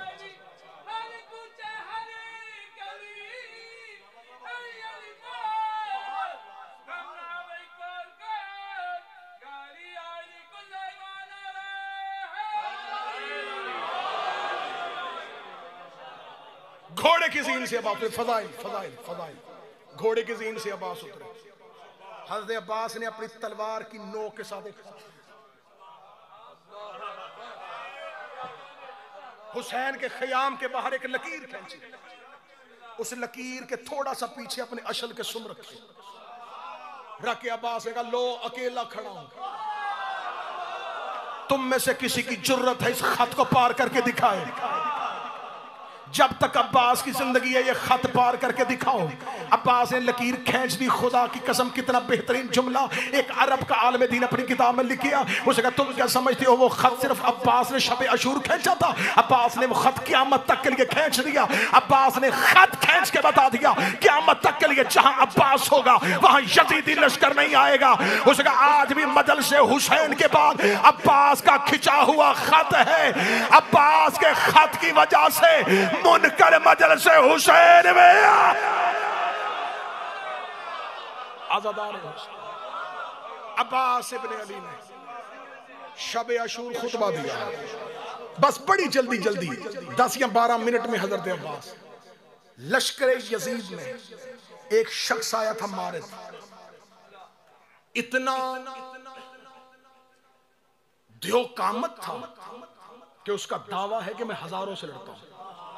[SPEAKER 1] घोड़े की जीन से अब्बास, फजाइल फजाइल फजाइल घोड़े की जीन से अब्बास उतरे। हज़रत अब्बास ने अपनी तलवार की नोक के साथ हुसैन के ख़याम के बाहर एक लकीर खींची, उस लकीर के थोड़ा सा पीछे अपने अशल के सुम रखे, रख के अब्बास ने कहा लो अकेला खड़ा हूं, तुम में से किसी की जुर्रत है इस खत को पार करके दिखाए। जब तक अब्बास की जिंदगी है ये खत पार करके दिखाओ। अब्बास ने लकीर खींच दी, खुदा की कसम कितना बेहतरीन जुमला एक अरब का आलिम दीन अपनी किताब में लिख किया। उसने कहा तुम क्या समझते हो वो खत सिर्फ अब्बास ने शब अशूर खींचा था? अब्बास ने वो खत क़यामत तक के लिए खींच दिया। अब्बास ने खत खींच के बता दिया क़यामत तक के लिए जहां अब्बास होगा वहां यजीदी लश्कर नहीं आएगा। उसने कहा आज भी मजलिसे हुसैन के बाद अब्बास का खिंचा हुआ खत है। अब्बास के खत की वजह से मुनकर मजलिसे हुसैन में आज़ादार अब्बास इब्ने अली ने शब अशूर खुतबा दिया। बस बड़ी जल्दी जल्दी दस या बारह मिनट में हजरत अब्बास लश्कर यजीद में एक शख्स आया था मारिद, इतना ध्यो कामत था कि उसका दावा है कि मैं हजारों से लड़ता हूं।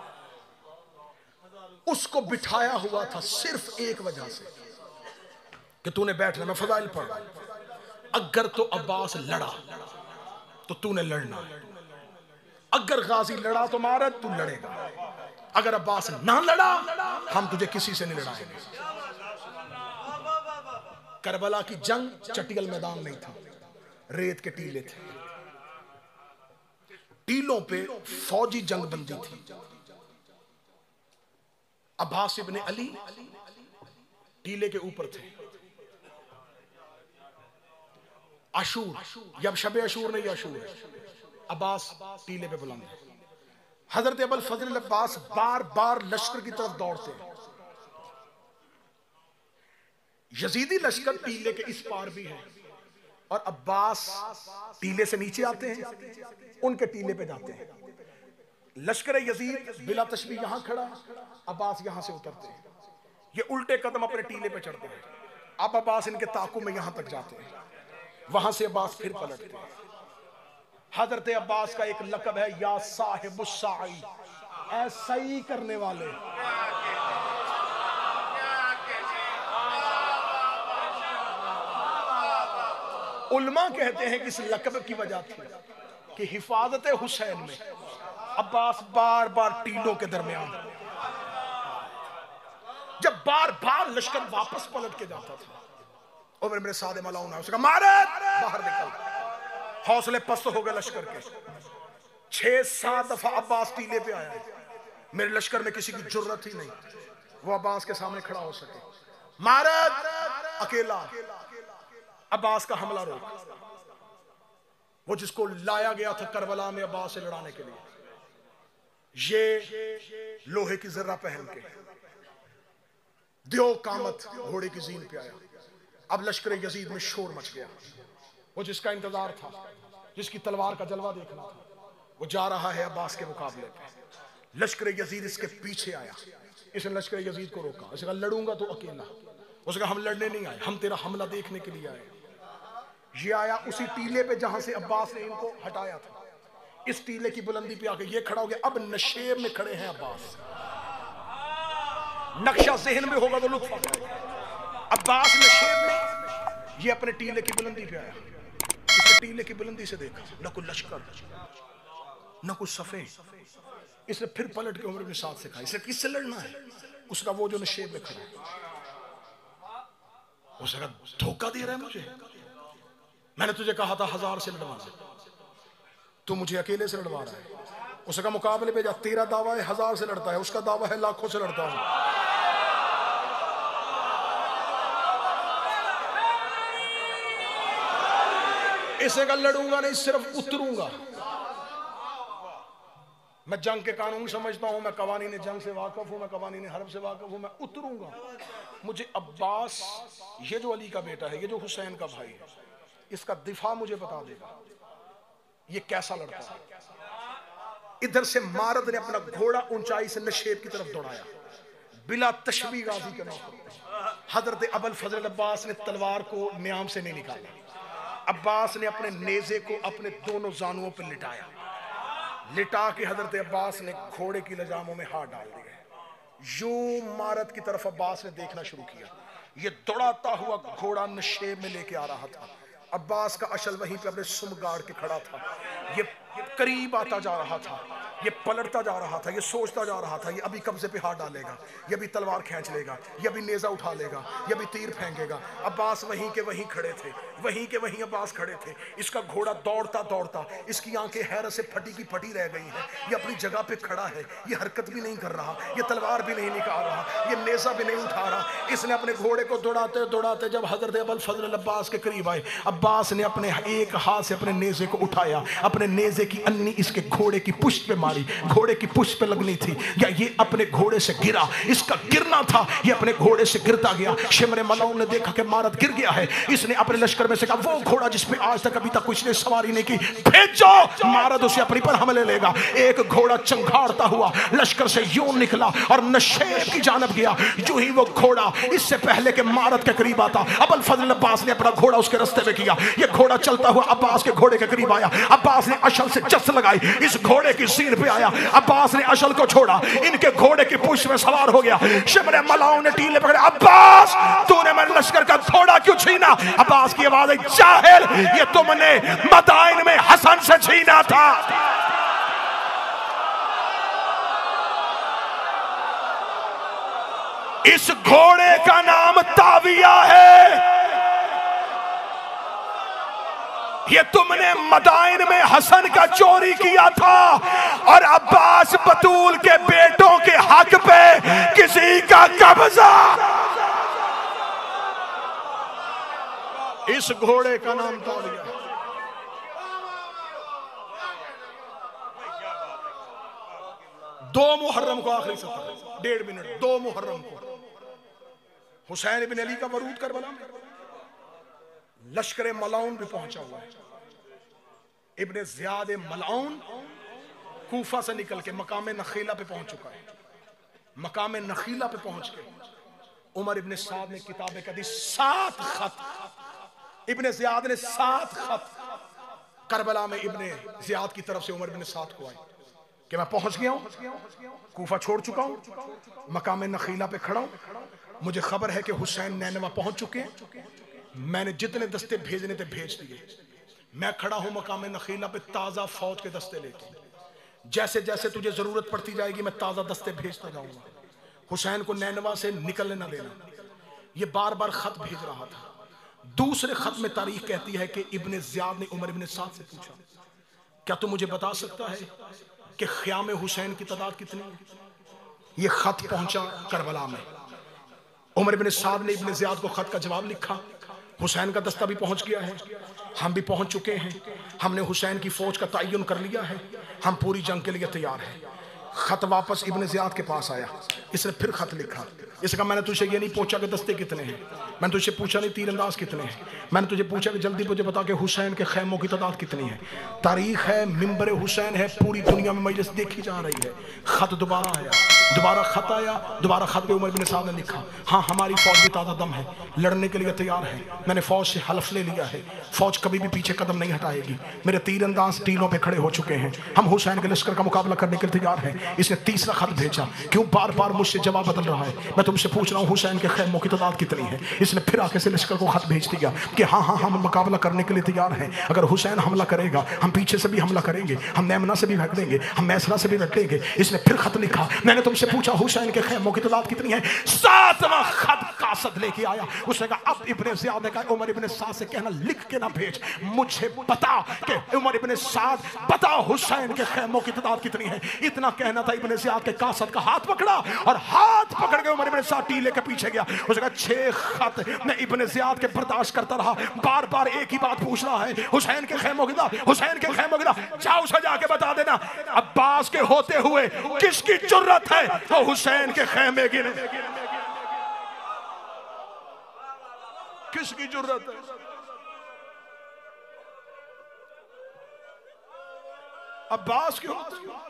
[SPEAKER 1] उसको बिठाया हुआ था सिर्फ एक वजह से कि तूने बैठना, मैं फजाइल पढ़ रहा हूं। अगर तो अब्बास लड़ा तो तूने लड़ना, अगर गाजी लड़ा तो मारा तू लड़ेगा, अगर अब्बास ना लड़ा हम तुझे किसी से नहीं लड़ाएंगे। करबला की जंग चटियल मैदान नहीं था, रेत के टीले थे। टीलों पे फौजी जंग बंदी थी। अब्बास इब्ने अली टीले के ऊपर थे। अशूर या शब अशूर नहीं, अशूर अब्बास टीले पे बुलंद है। हजरत अबुल फजल अब्बास बार बार लश्कर की तरफ दौड़ते हैं। यजीदी लश्कर टीले के इस पार भी है और अब्बास टीले से नीचे आते हैं, उनके टीले पे जाते हैं। लश्कर यजीद बिला तशबीह यहां खड़ा, अब्बास यहां से उतरते हैं, ये उल्टे कदम अपने टीले पे चढ़ते हैं। अब अब्बास इनके ताकू में यहां तक जाते हैं, वहां से अब्बास फिर पलटते हैं। हजरत अब्बास का एक लकब है या साहिबुस्साई, ऐ सही करने वाले। उल्मा कहते हैं कि इस लकब की वजह थी कि हिफाजत हुसैन में अब्बास बार बार टीलों के दरमियान, जब बार बार लश्कर वापस पलट के जाता था और मेरे सादे मलाउन उसका मारे बाहर निकल, हौसले पस्त हो गए लश्कर के। छह सात दफा अब्बास टीले पे आया, मेरे लश्कर में किसी की जुर्रत ही नहीं वो अब्बास के सामने खड़ा हो सके। मारे अकेला अब्बास का हमला रोक, वो जिसको लाया गया था करबला में अब्बास से लड़ाने के लिए, ये लोहे की जर्रा पहन के दियो कामत घोड़े की जीन पे आया। अब लश्कर यजीद में शोर मच गया। वो जिसका इंतजार था, जिसकी तलवार का जलवा देखना था, वो जा रहा है अब्बास के मुकाबले पे। लश्कर यजीद इसके पीछे आया, इसने लश्कर यजीद को रोका। उसने कहा लड़ूंगा तो अकेला। उसने कहा हम लड़ने नहीं आए, हम तेरा हमला देखने के लिए आए। ये आया उसी टीले पे जहां से अब्बास ने इनको हटाया था, इस टीले की बुलंदी पे आके ये खड़ा हो गया। अब नशेब में खड़े हैं अब्बास, नक्शा जहन में होगा तो लुत्फ आएगा। अब्बास नशेब में, ये अपने टीले की बुलंदी पे आया। इसने टीले की बुलंदी से देखा न कुछ लश्कर न कुछ सफे। इसने फिर पलट के उम्र में साथ से कहा इसे किससे लड़ना है? उसका वो जो नशेब में खड़ा है, उसका धोखा दे रहा है मुझे। मैंने तुझे कहा था हजार से लड़वाना, तू मुझे अकेले से लड़वा रहा है। उसका मुकाबले पे जा, तेरा दावा है हजार से लड़ता है, उसका दावा है लाखों से लड़ता हूं। इसे का लड़ूंगा नहीं, सिर्फ उतरूंगा। मैं जंग के कानून समझता हूं, मैं कवानीन जंग से वाकिफ हूं, मैं कवानीन हर्ब से वाकिफ हूं। मैं उतरूंगा। मुझे अब्बास, ये जो अली का बेटा है, ये जो हुसैन का भाई है, इसका दिफा मुझे बता देगा ये कैसा लड़ता है। इधर से मारद ने अपना घोड़ा ऊंचाई से नशेब की तरफ दौड़ाया, बिला तशबी गाजी के नौकर। हजरत अबुल फजल अब्बास ने तलवार को न्याम से नहीं निकाला। अब्बास ने अपने नेज़े को अपने दोनों जानुओं पर लिटाया। लिटा के हजरत अब्बास ने घोड़े की लजामों में हाथ डाल दिए। यूं मारद की तरफ अब्बास ने देखना शुरू किया। ये दौड़ाता हुआ घोड़ा नशेब में लेके आ रहा था। अब्बास का अशल वहीं पे अपने सुम गाड़ के खड़ा था। ये करीब आता जा रहा था।
[SPEAKER 2] ये पलटता जा रहा था, ये सोचता जा रहा था, ये अभी कब्जे पे हाथ डालेगा, ये भी तलवार खींच लेगा, ये भी नेजा उठा लेगा, ये भी तीर फेंकेगा। अब्बास वहीं के वहीं खड़े थे, वहीं के वहीं अब्बास खड़े थे। इसका घोड़ा दौड़ता दौड़ता, इसकी आंखें हैरत से फटी की फटी रह गई हैं। ये अपनी जगह पे खड़ा है, ये हरकत भी नहीं कर रहा, ये तलवार भी नहीं निकाल रहा, ये नेजा भी नहीं उठा रहा। इसने अपने घोड़े को दौड़ाते दौड़ाते जब हजरत अबुल फजल अब्बास के करीब आए, अब्बास ने अपने एक हाथ से अपने नेजे को उठाया, अपने नेजे की अन्नी इसके घोड़े की पुष्ट पे मारी, घोड़े की पुष्ट पे लगनी थी, या ये अपने घोड़े से गिरा, इसका गिरना था, ये अपने घोड़े से गिरता गया। शिमरे मलाउन ने देखा कि मारद गिर गया है, इसने अपने लश्कर में से कहा वो घोड़ा जिसपे आज तक अभी तक कुछ ने सवारी नहीं की, भेजो, मारद उसे अपनी पर हमले लेगा। एक घोड़ा चंगाड़ता हुआ लश्कर से यूं निकला और नशेब की जानब गया। जो ही वो घोड़ा इससे पहले के मारद के करीब आता, अबुल फजल अब्बास ने अपना घोड़ा उसके रास्ते में किया। ये घोड़ा चलता हुआ अब्बास के घोड़े के करीब आया, अब्बास ने अशल से जस लगाई, इस घोड़े की सीन पे आया, अब्बास ने अशल को छोड़ा, इनके घोड़े की पुष्ट में सवार हो गया। शिमरे मलाउन ने टीले पकड़े, अब्बास तूने मेरे लश्कर का घोड़ा क्यों छीना? अब्बास की आवाज आई, जाहिल, ये तुमने मदाइन में हसन से छीना था। इस घोड़े का नाम ताविया है, ये तुमने मदाइन में हसन का चोरी किया था और अब्बास बतूल के बेटों के हक पे किसी का कब्जा। इस घोड़े का नाम ताविया। दो मुहर्रम को, आखिरी सत्र डेढ़ मिनट, दो मुहर्रम को हुसैन इब्न अली का वरूद करबला में लश्कर मलाउन भी पहुंचा हुआ है। इब्ने ज़ियाद मलाउन कूफा से निकल के मकाम नखीला पे पहुंच चुका है। मकाम नखीला पे पहुंच के उमर इब्ने साद ने किताब कदी, सात खत इब्ने ज़ियाद ने सात खत करबला में इब्ने ज़ियाद की तरफ से उमर इब्ने साद को आए कि मैं पहुंच गया हूं, कूफा छोड़ चुका हूं, मकाम नखीला पे खड़ा हूं, मुझे खबर है कि हुसैन नैनवा पहुंच चुके हैं, मैंने जितने दस्ते भेजने थे भेज दिए, मैं खड़ा हूं मकाम नखीला पे ताजा फौज के दस्ते लेके, जैसे जैसे तुझे जरूरत पड़ती जाएगी मैं ताजा दस्ते भेजता जाऊंगा, हुसैन को नैनवा से निकलने ना देना। ये बार बार खत भेज रहा था। दूसरे खत में तारीख कहती है कि इब्ने ज़ियाद ने उमर इब्ने साद से पूछा, क्या तू मुझे बता सकता है कि ख़याम हुसैन की तादाद कितनी है? ये खत पहुंचा करबला में। उमर इब्ने साद ने इब्ने ज़ियाद को खत का जवाब लिखा, हुसैन का दस्ता भी पहुंच गया है, हम भी पहुंच चुके हैं, हमने हुसैन की फौज का तयन कर लिया है, हम पूरी जंग के लिए तैयार हैं। खत वापस इब्ने ज़ियाद के पास आया, इसने फिर खत लिखा, इसने कहा मैंने तुझे ये नहीं पूछा कि दस्ते कितने हैं, मैंने तुझे पूछा नहीं तीरंदाज कितने हैं, मैंने तुझे पूछा कि जल्दी मुझे बता के हुसैन के खैमों की तादाद कितनी है। तारीख है, मिंबर हुसैन है, पूरी दुनिया में मजलिस देखी जा रही है। खत दोबारा आया, दोबारा खत आया, दोबारा खत पे उमर इब्ने साद ने लिखा, हाँ हमारी फौज भी ताज़ा दम है, लड़ने के लिए तैयार है, मैंने फौज से हलफ ले लिया है, फौज कभी भी पीछे कदम नहीं हटाएगी, मेरे तीरंदाज टीलों पे खड़े हो चुके हैं, हम हुसैन के लश्कर का मुकाबला करने के लिए तैयार हैं। इसने तीसरा खत भेजा, क्यों बार बार मुझसे जवाब बदल रहा है, मैं तुमसे पूछ रहा हूँ हुसैन के खैमों की तादाद कितनी है। इसने फिर आके से लश्कर को खत भेज दिया कि हाँ हाँ हम मुकाबला करने के लिए तैयार हैं, अगर हुसैन हमला करेगा हम पीछे से भी हमला करेंगे, हम नैमना से भी भग देंगे, हम मैसरा से भी भग देंगे। इसने फिर खत लिखा, मैंने तुमसे पूछा हुसैन के खैमों की तादाद कितनी है। सातवां खत कासद लेके आया, उसने कहा अब इब्ने ज़ियाद ने कहा उमर इब्ने साद से कहना लिख के ना भेज, मुझे बता कि उमर इब्ने साद बता हुसैन के खैमों की तादाद कितनी है। इतना कहना था, इब्ने ज़ियाद के कासद का हाथ पकड़ा और हाथ पकड़ के उमर इब्ने साद टीले के पीछे गया। उसने कहा छह खत मैं इब्ने ज़ियाद के बर्दाश्त करता रहा, बार बार एक ही बात पूछ रहा है, हुसैन के खैमों की तादाद, हुसैन के खैमों की तादाद, जाओ उसे जाके बता देना। अब्बास के होते हुए किसकी जुर्रत है वो हुसैन के खैमे गिने, किसकी जुर्रत है? अब्बास क्यों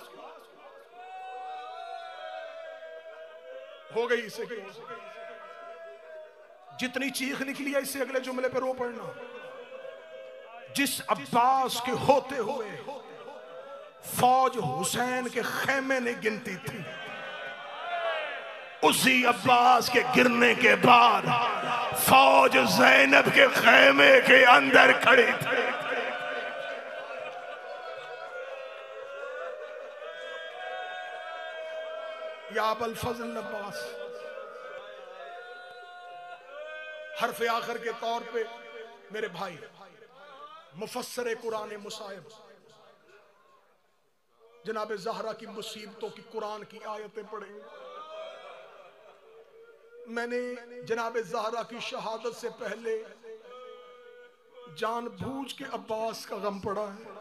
[SPEAKER 2] हो गई इसे, जितनी चीख निकली है इससे अगले जुमले पे रो पड़ना। जिस अब्बास के होते हुए फौज हुसैन के खैमे ने गिनती थी, उसी अब्बास के गिरने के बाद फौज ज़ैनब के खैमे के अंदर खड़ी थी। या अबुल फजल अब्बास। हरफ आखिर के तौर पे मेरे भाई मुफस्सर कुरान मुसाहिब जनाब ज़हरा की मुसीबतों की कुरान की आयतें पढ़ेंगे। मैंने जनाब ज़हरा की शहादत से पहले जानबूझ के अब्बास का गम पड़ा है,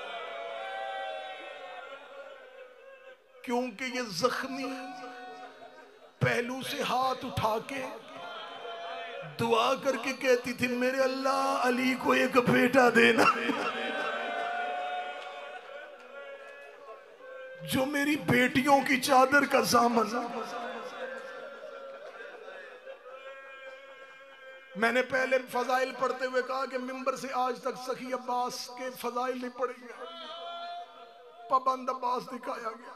[SPEAKER 2] क्योंकि ये जख्मी पहलू से हाथ उठा के दुआ करके कहती थी मेरे अल्लाह अली को एक बेटा देना जो मेरी बेटियों की चादर का सामन। मैंने पहले फजाइल पढ़ते हुए कहा कि मिंबर से आज तक सखी अब्बास के फजाइल नहीं पढ़े गए, पाबंद अब्बास दिखाया गया।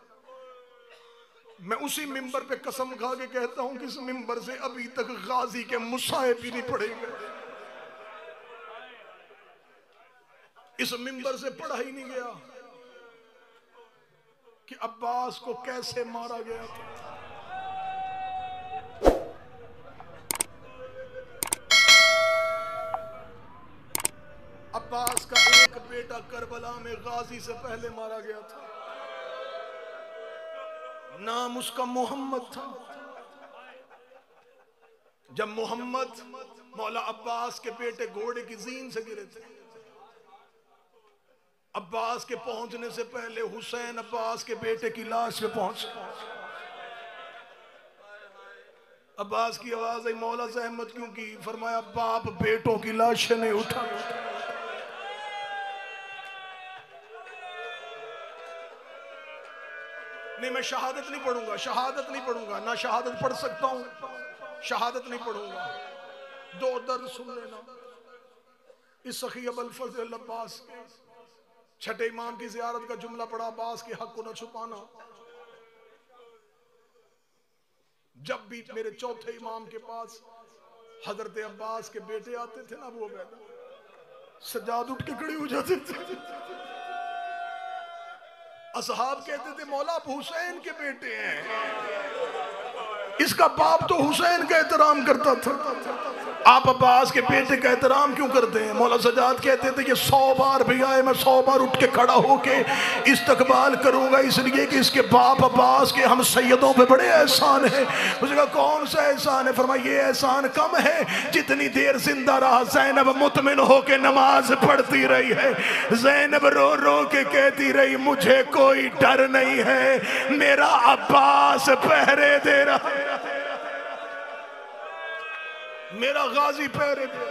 [SPEAKER 2] मैं उसी मिंबर पे कसम खा के कहता हूं कि इस मिंबर से अभी तक गाजी के मुसाहिब भी नहीं पढ़े गए, इस मिंबर से पढ़ा ही नहीं गया कि अब्बास को कैसे मारा गया था। अब्बास का एक बेटा करबला में गाजी से पहले मारा गया था, नाम उसका मोहम्मद था। जब मोहम्मद मौला अब्बास के बेटे घोड़े की जीन से गिरे थे, अब्बास के पहुंचने से पहले हुसैन अब्बास के बेटे की लाश पे पहुंच। अब्बास की आवाज आई मौला जहमत क्यों की? फरमाया बाप बेटों की लाशें नहीं उठा। नहीं मैं शहादत नहीं पढ़ूंगा, शहादत नहीं पढ़ूंगा, ना शहादत पढ़ सकता हूं, शहादत नहीं पढ़ूंगा। दो दर्द सुन लेना। इस सखी अबुल फजल अब्बास के छठे इमाम की जियारत का जुमला पढ़ा, अब्बास के हक को न छुपाना। जब भी मेरे चौथे इमाम के पास हजरत अब्बास के बेटे आते थे ना, वो बेटा सजाद उठ के खड़े हो जाते थे। असहाब कहते थे मौला आप हुसैन के बेटे हैं, इसका बाप तो हुसैन का एहतराम करता था, आप अब्बास के बेटे का एहतराम क्यों करते हैं? मौला सजाद कहते थे कि सौ बार भी आए मैं सौ बार उठ के खड़ा होके इस्तकबाल करूंगा, इसलिए कि इसके बाप अब्बास के हम सैयदों पे बड़े एहसान है। उसने कहा कौन सा एहसान है? फरमाया ये एहसान कम है जितनी देर जिंदा रहा ज़ैनब मुतमिन होके नमाज पढ़ती रही है, ज़ैनब रो रो के कहती रही मुझे कोई डर नहीं है, मेरा अब्बास पहरे दे रहा है, मेरा गाजी पहरे दे।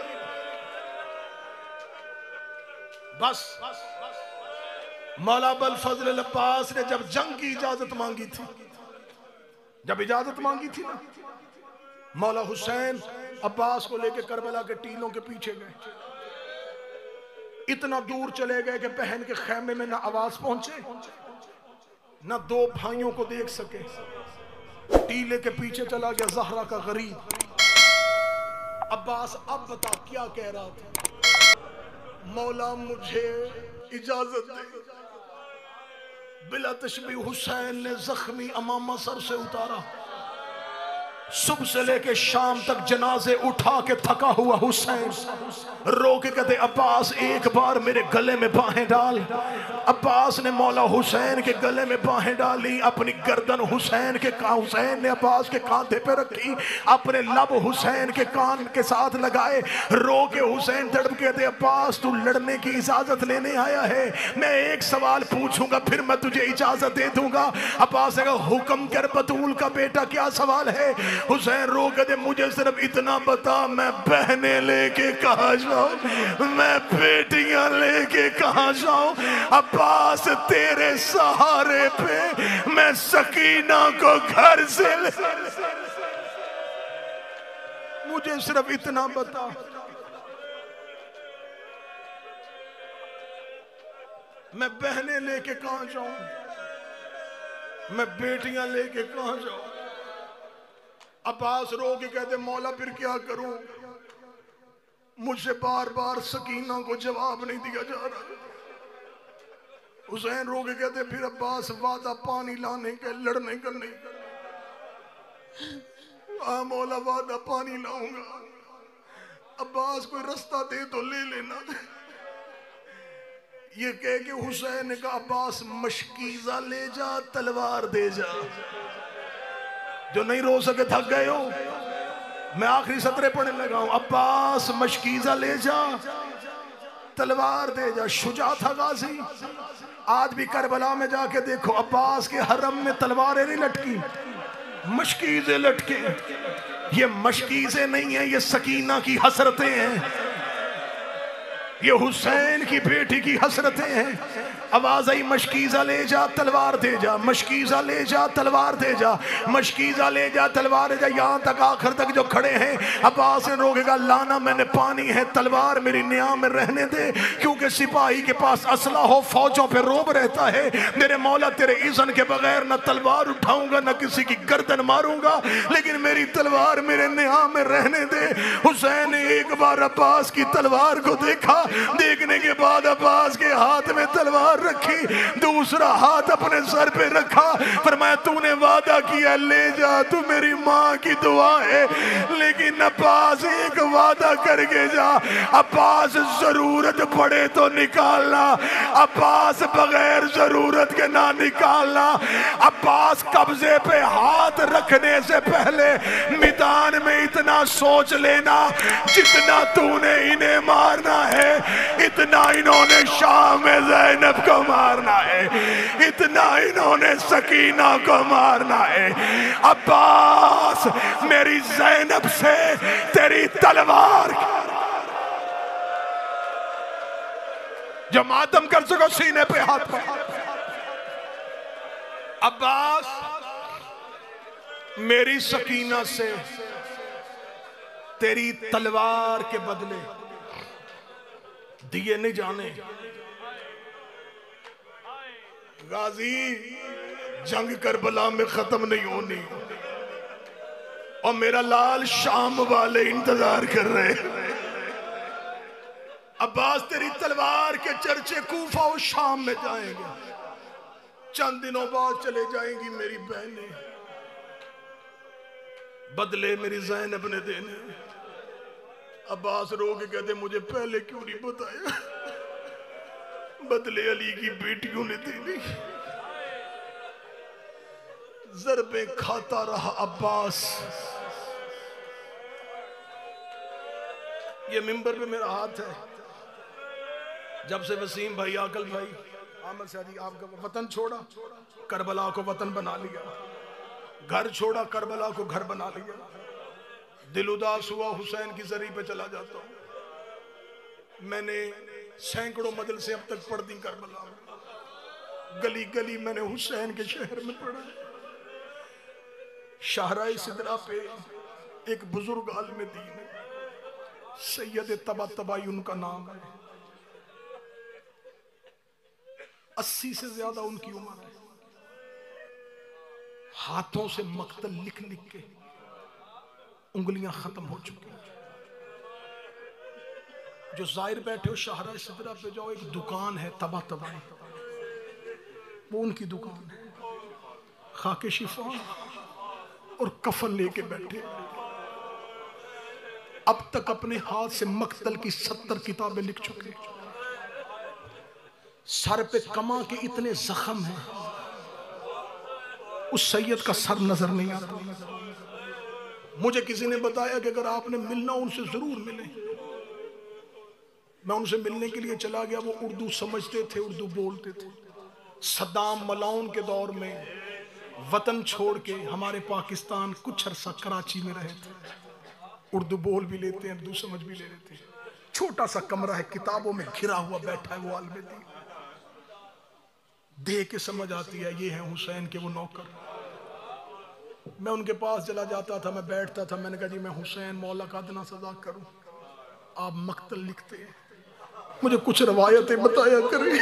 [SPEAKER 2] बस मौला अबुल फजल अब्बास ने जब जंग की इजाजत मांगी थी, जब इजाजत मांगी थी ना, मौला हुसैन अब्बास को लेकर करबला के टीलों के पीछे गए। इतना दूर चले गए कि बहन के खेमे में ना आवाज पहुंचे, ना दो भाइयों को देख सके। टीले के पीछे चला गया ज़हरा का गरीब। अब्बास अब बता क्या कह रहा था? मौला मुझे इजाजत दे। बिला तशबीह हुसैन ने जख्मी अमामा सर से उतारा। सुबह से लेके शाम तक जनाजे उठा के थका हुआ हुसैन रो के कहते अब्बास एक बार मेरे गले में बाहें डाल। अब्बास ने मौला हुसैन के गले में बाहें डाली, अपनी गर्दन हुसैन के हुसैन ने अब्बास के कांधे पे रखी, अपने लब हुसैन के कान के साथ लगाए। रो के हुसैन तड़प के कहते अब्बास तू लड़ने की इजाजत लेने आया है, मैं एक सवाल पूछूंगा फिर मैं तुझे इजाजत दे दूंगा। अब्बास ने कहा हुक्म कर बतूल का बेटा क्या सवाल है? हुसैन रो के दे मुझे सिर्फ इतना बता, मैं बहने लेके कहाँ जाऊं, मैं बेटियां लेके कहाँ जाऊं? अब्बास तेरे सहारे पे मैं सकीना को घर से ले, मुझे सिर्फ इतना बता। मैं बहने लेके कहाँ जाऊं, मैं बेटियां लेके कहाँ जाऊं? अब्बास रो के कहते मौला फिर क्या करूं, मुझसे बार बार सकीना को जवाब नहीं दिया जा रहा। हुसैन रो के कहते फिर अब्बास वादा पानी लाने के लड़ने का नहीं। आ मौला वादा पानी लाऊंगा, अब्बास कोई रास्ता दे तो ले लेना। ये कह के हुसैन ने कहा अब्बास मशकीजा ले जा, तलवार दे जा। जो नहीं रो सके थक गए हो, मैं आखिरी सतरे पढ़ने लगा हूं। अब्बास मशकीजा ले जा, तलवार दे जा। शुजा था गाजी। आज भी करबला में जाके देखो, अब्बास के हरम में तलवारें नहीं लटकी, मशकीज़े लटके। ये मशकीज़े नहीं है, ये सकीना की हसरतें हैं, ये हुसैन की बेटी की हसरतें हैं। आवाज आई मशकीज़ा ले जा, तलवार दे जा, मशकीज़ा ले जा, तलवार दे जा, मशकीज़ा ले जा, तलवार दे जा। यहाँ तक आखिर तक जो खड़े हैं, अब्बास ने रोकेगा लाना मैंने पानी है, तलवार मेरी निया में रहने दे, क्योंकि सिपाही के पास असला हो, फौजों पे रोब रहता है। मेरे मौला तेरे इज़्न के बगैर न तलवार उठाऊंगा न किसी की गर्दन मारूंगा, लेकिन मेरी तलवार मेरे निया में रहने दे। हुसैन ने एक बार अब्बास की तलवार को देखा, देखने के बाद अब्बास के हाथ में तलवार रखी, दूसरा हाथ अपने सर पे रखा, फरमाया तूने वादा किया ले जा, तू मेरी माँ की दुआ है, लेकिन अब्बास एक वादा करके जा, अब्बास जरूरत पड़े तो निकालना, अब्बास बगैर जरूरत के ना निकालना। अब्बास कब्जे पे हाथ रखने से पहले मैदान में इतना सोच लेना, जितना तूने इन्हें मारना है इतना इन्होंने शाम में ज़ैनब को मारना है, इतना इन्होंने सकीना को मारना है। अब्बास मेरी ज़ैनब से तेरी तलवार जो मातम कर सको सीने पे हाथ पर। अब्बास मेरी सकीना से तेरी तलवार के बदले दिए नहीं जाने। गाजी जंग करबला में खत्म नहीं होनी, और मेरा लाल शाम वाले इंतजार कर रहे हैं। अब्बास तेरी तलवार के चर्चे कूफा और शाम में जाएंगे, चंद दिनों बाद चले जाएंगी मेरी बहनें, बदले मेरी ज़ैनब ने देने। अब्बास रो के कहते मुझे पहले क्यों नहीं बताया, बदले अली की बेटियों ने देनी। ज़रबे खाता रहा अब्बास। ये मिंबर पे मेरा हाथ है, जब से वसीम भाई, आकल भाई, आमद शादी आपका वतन छोड़ा, करबला को वतन बना लिया, घर छोड़ा, करबला को घर बना लिया। दिल उदास हुआ, हुसैन की जरी पे चला जाता हूं। मैंने सैकड़ों मदरसे अब तक पढ़ दी करबला, गली गली मैंने हुसैन के शहर में पढ़ा। शाहराए सिदरा पे एक बुजुर्ग आलिम दीन है, सैयद तबा तबाई उनका नाम है। अस्सी से ज्यादा उनकी उम्र है। हाथों से मक्तल लिख लिख के उंगलियां खत्म हो चुकी हैं। जो जाहिर बैठे हो शाहराए सिदरा पे जाओ, एक दुकान है तबा तबाई, वो उनकी दुकान है। खाके शिफा और कफन लेके बैठे, अब तक अपने हाथ से मक्तल की सत्तर किताबें लिख चुके। सर पे कमा के इतने जख्म हैं, उस सैयद का सर नजर नहीं आता। मुझे किसी ने बताया कि अगर आपने मिलना उनसे जरूर मिले। मैं उनसे मिलने के लिए चला गया। वो उर्दू समझते थे, उर्दू बोलते थे। सद्दाम मलाउन के दौर में वतन छोड़ के हमारे पाकिस्तान कुछ अरसा कराची में रहे थे। उर्दू बोल भी लेते हैं, उर्दू समझ भी ले लेते हैं। छोटा सा कमरा है, किताबों में घिरा हुआ बैठा है वो आलिम दीन। देख के समझ आती है ये है हुसैन के वो नौकर। मैं उनके पास चला जाता था, मैं बैठता था। मैंने कहा जी मैं हुसैन मौला का अदना सजा करूं, आप मक्तल लिखते हैं, मुझे कुछ रवायतें बताया करें।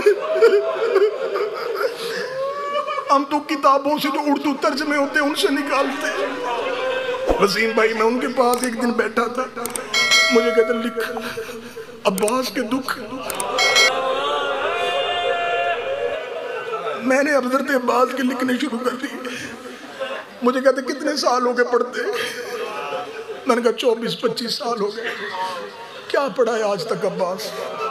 [SPEAKER 2] हम तो किताबों से जो उर्दू तर्जमे होते हैं उनसे निकालते हैं। वसीम भाई मैं उनके पास एक दिन बैठा था, मुझे कहते लिख अब्बास के दुख। मैंने हज़रत अब्बास के लिखने शुरू कर दिए। मुझे कहते कितने साल हो गए पढ़ते? मैंने कहा चौबीस पच्चीस साल हो गए। क्या पढ़ा है आज तक अब्बास?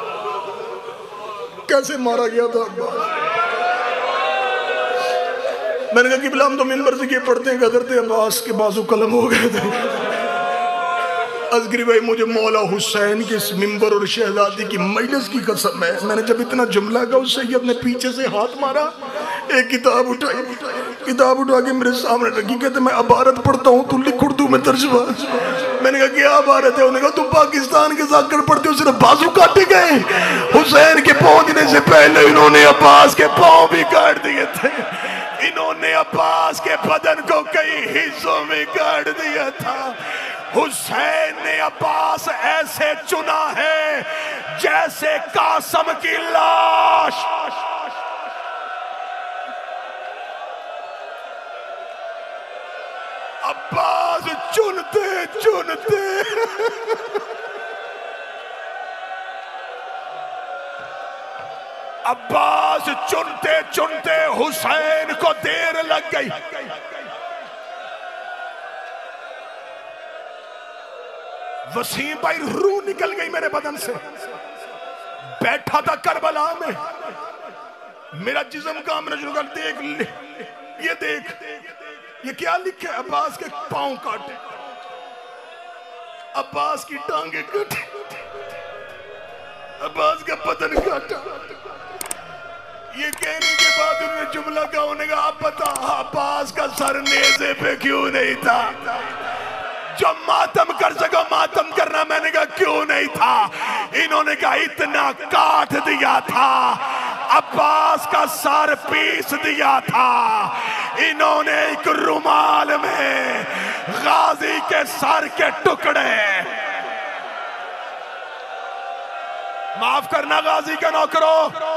[SPEAKER 2] कैसे मारा गया था अब्बास? मैंने कहा कि बिला हम तो मिंबर से ये पढ़ते हैं, हज़रत अब्बास के बाजू कलम हो गए थे। असगरी भाई मुझे मौला हुसैन के इस मिंबर और शहजादी की मजलिस की कसम है, मैंने जब इतना जुमला कहा उस सैयद ने पीछे से हाथ मारा, एक किताब उठाई, किताब उठा के मेरे सामने रखी, कहते मैं अबारत पढ़ता हूँ, तू लिख उर्दू में तर्जुमा। मैंने कहा क्या अबारत है? उन्होंने कहा तुम पाकिस्तान के जाकर पढ़ते हो, सिर्फ बाजू काटे गए, हुसैन के पहुंचने से पहले इन्होंने अब्बास के पाँव भी काट दिए थे। इन्होंने अब्बास के बदन को कई हिस्सों में काट दिया था। हुसैन ने अब्बास ऐसे चुना है जैसे कासम की लाश। अब्बास चुनते चुनते अब्बास चुनते चुनते हुसैन को देर लग गई। वसीम भाई रूह निकल गई मेरे बदन से। बैठा था करबला में, मेरा जिस्म काम न शुरू कर, देख ये देख ये क्या लिखा है? अब्बास के पांव काटे, अब्बास की टांगे काटे, अब्बास का बदन काटा। ये कहने के बाद उन्होंने जुमला कहा, उन्होंने कहा आप बता अब्बास का सर नेज़े पे क्यों नहीं था? जो मातम कर सको मातम करना। मैंने कहा क्यों नहीं था? इन्होंने कहा इतना काट दिया था, अब्बास का सर पीस दिया था। इन्होंने एक रुमाल में गाजी के सर के टुकड़े, माफ करना गाजी के नौकरों,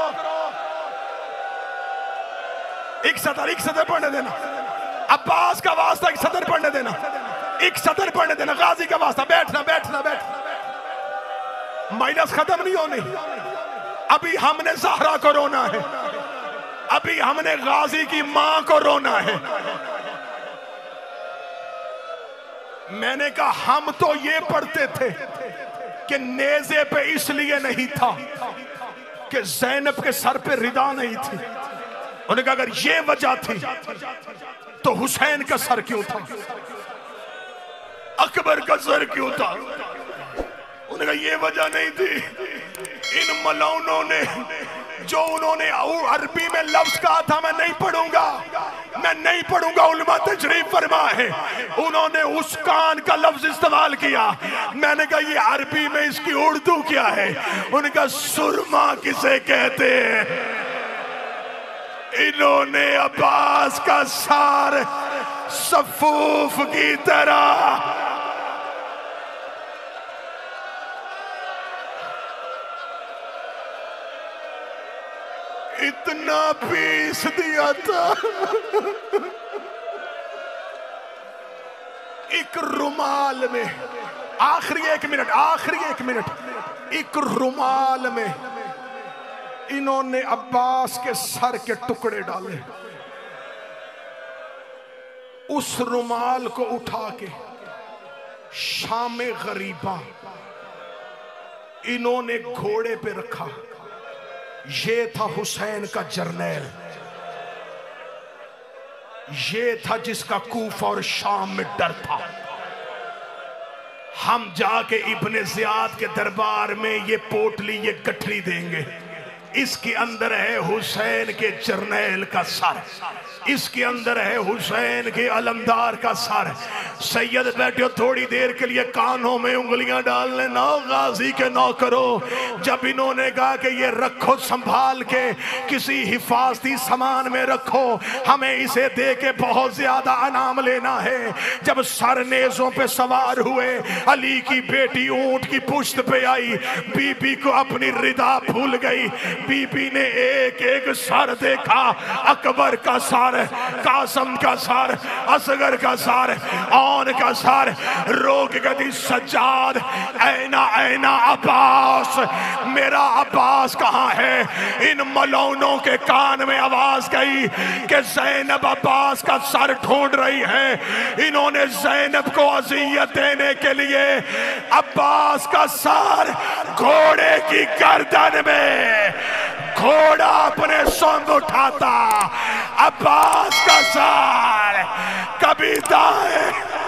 [SPEAKER 2] एक सदर एक सदर पढ़ने देना, अब्बास का वास्ता एक सदर पढ़ने देना, एक सदर पढ़ने देना, गाजी का वास्ता। बैठना बैठना बैठना। माइनस खत्म नहीं होनी। अभी हमने ज़हरा को रोना है, अभी हमने गाजी की मां को रोना है। मैंने कहा हम तो ये पढ़ते थे कि नेज़े पे इसलिए नहीं था कि ज़ैनब के सर पे रिदा नहीं थी। उन्होंने कहा अगर ये वजह थी तो हुसैन का सर क्यों था, अकबर का सर क्यों था? उन्होंने कहा ये वजह नहीं थी। इन मलौनों ने जो उन्होंने अरबी में लफ्ज कहा था मैं नहीं पढ़ूंगा, मैं नहीं पढ़ूंगा, उलमा तशरीफ फरमा है, उन्होंने उस कान का लफ्ज इस्तेमाल किया। मैंने कहा ये अरबी में इसकी उर्दू क्या है? उन्होंने कहा सुरमा किसे कहते हैं। इन्होंने अब्बास का सार सफूफ की तरह इतना पीस दिया था। एक रुमाल में, आखिरी एक मिनट आखिरी एक मिनट एक रुमाल में इन्होंने अब्बास के सर के टुकड़े डाले। उस रुमाल को उठा के शाम गरीबा इन्होंने घोड़े पे रखा। ये था हुसैन का जर्नैल, ये था जिसका कूफा और शाम में डर था। हम जाके इब्ने ज़ियाद के दरबार में ये पोटली ये गठरी देंगे, इसके अंदर है हुसैन के जर्नैल का सर, इसके अंदर है हुसैन के अलमदार का सर। सैयद बैठे थोड़ी देर के लिए कानों में उंगलियां डालने ना गाजी के नौकरों। जब इन्होंने कहा कि ये रखो संभाल के किसी हिफाजती सामान में रखो, हमें इसे दे के बहुत ज्यादा इनाम लेना है। जब सर नेज़ों पे सवार हुए, अली की बेटी ऊंट की पुश्त पे आई, बीबी को अपनी रिदा भूल गई। बीबी ने एक एक सर देखा, अकबर का सर, कासम का सर, असगर का सर,
[SPEAKER 1] मलौन का सर रोक गदी सज्जाद, ऐना ऐना अब्बास, मेरा अब्बास कहाँ है। इन मलौनों के कान में आवाज गई कि ज़ैनब अब्बास का सर ढूंढ रही है। इन्होंने ज़ैनब को अज़ियत देने के लिए अब्बास का सर घोड़े की गर्दन में, घोड़ा अपने संग उठाता, अब्बास का सर कभी दाएं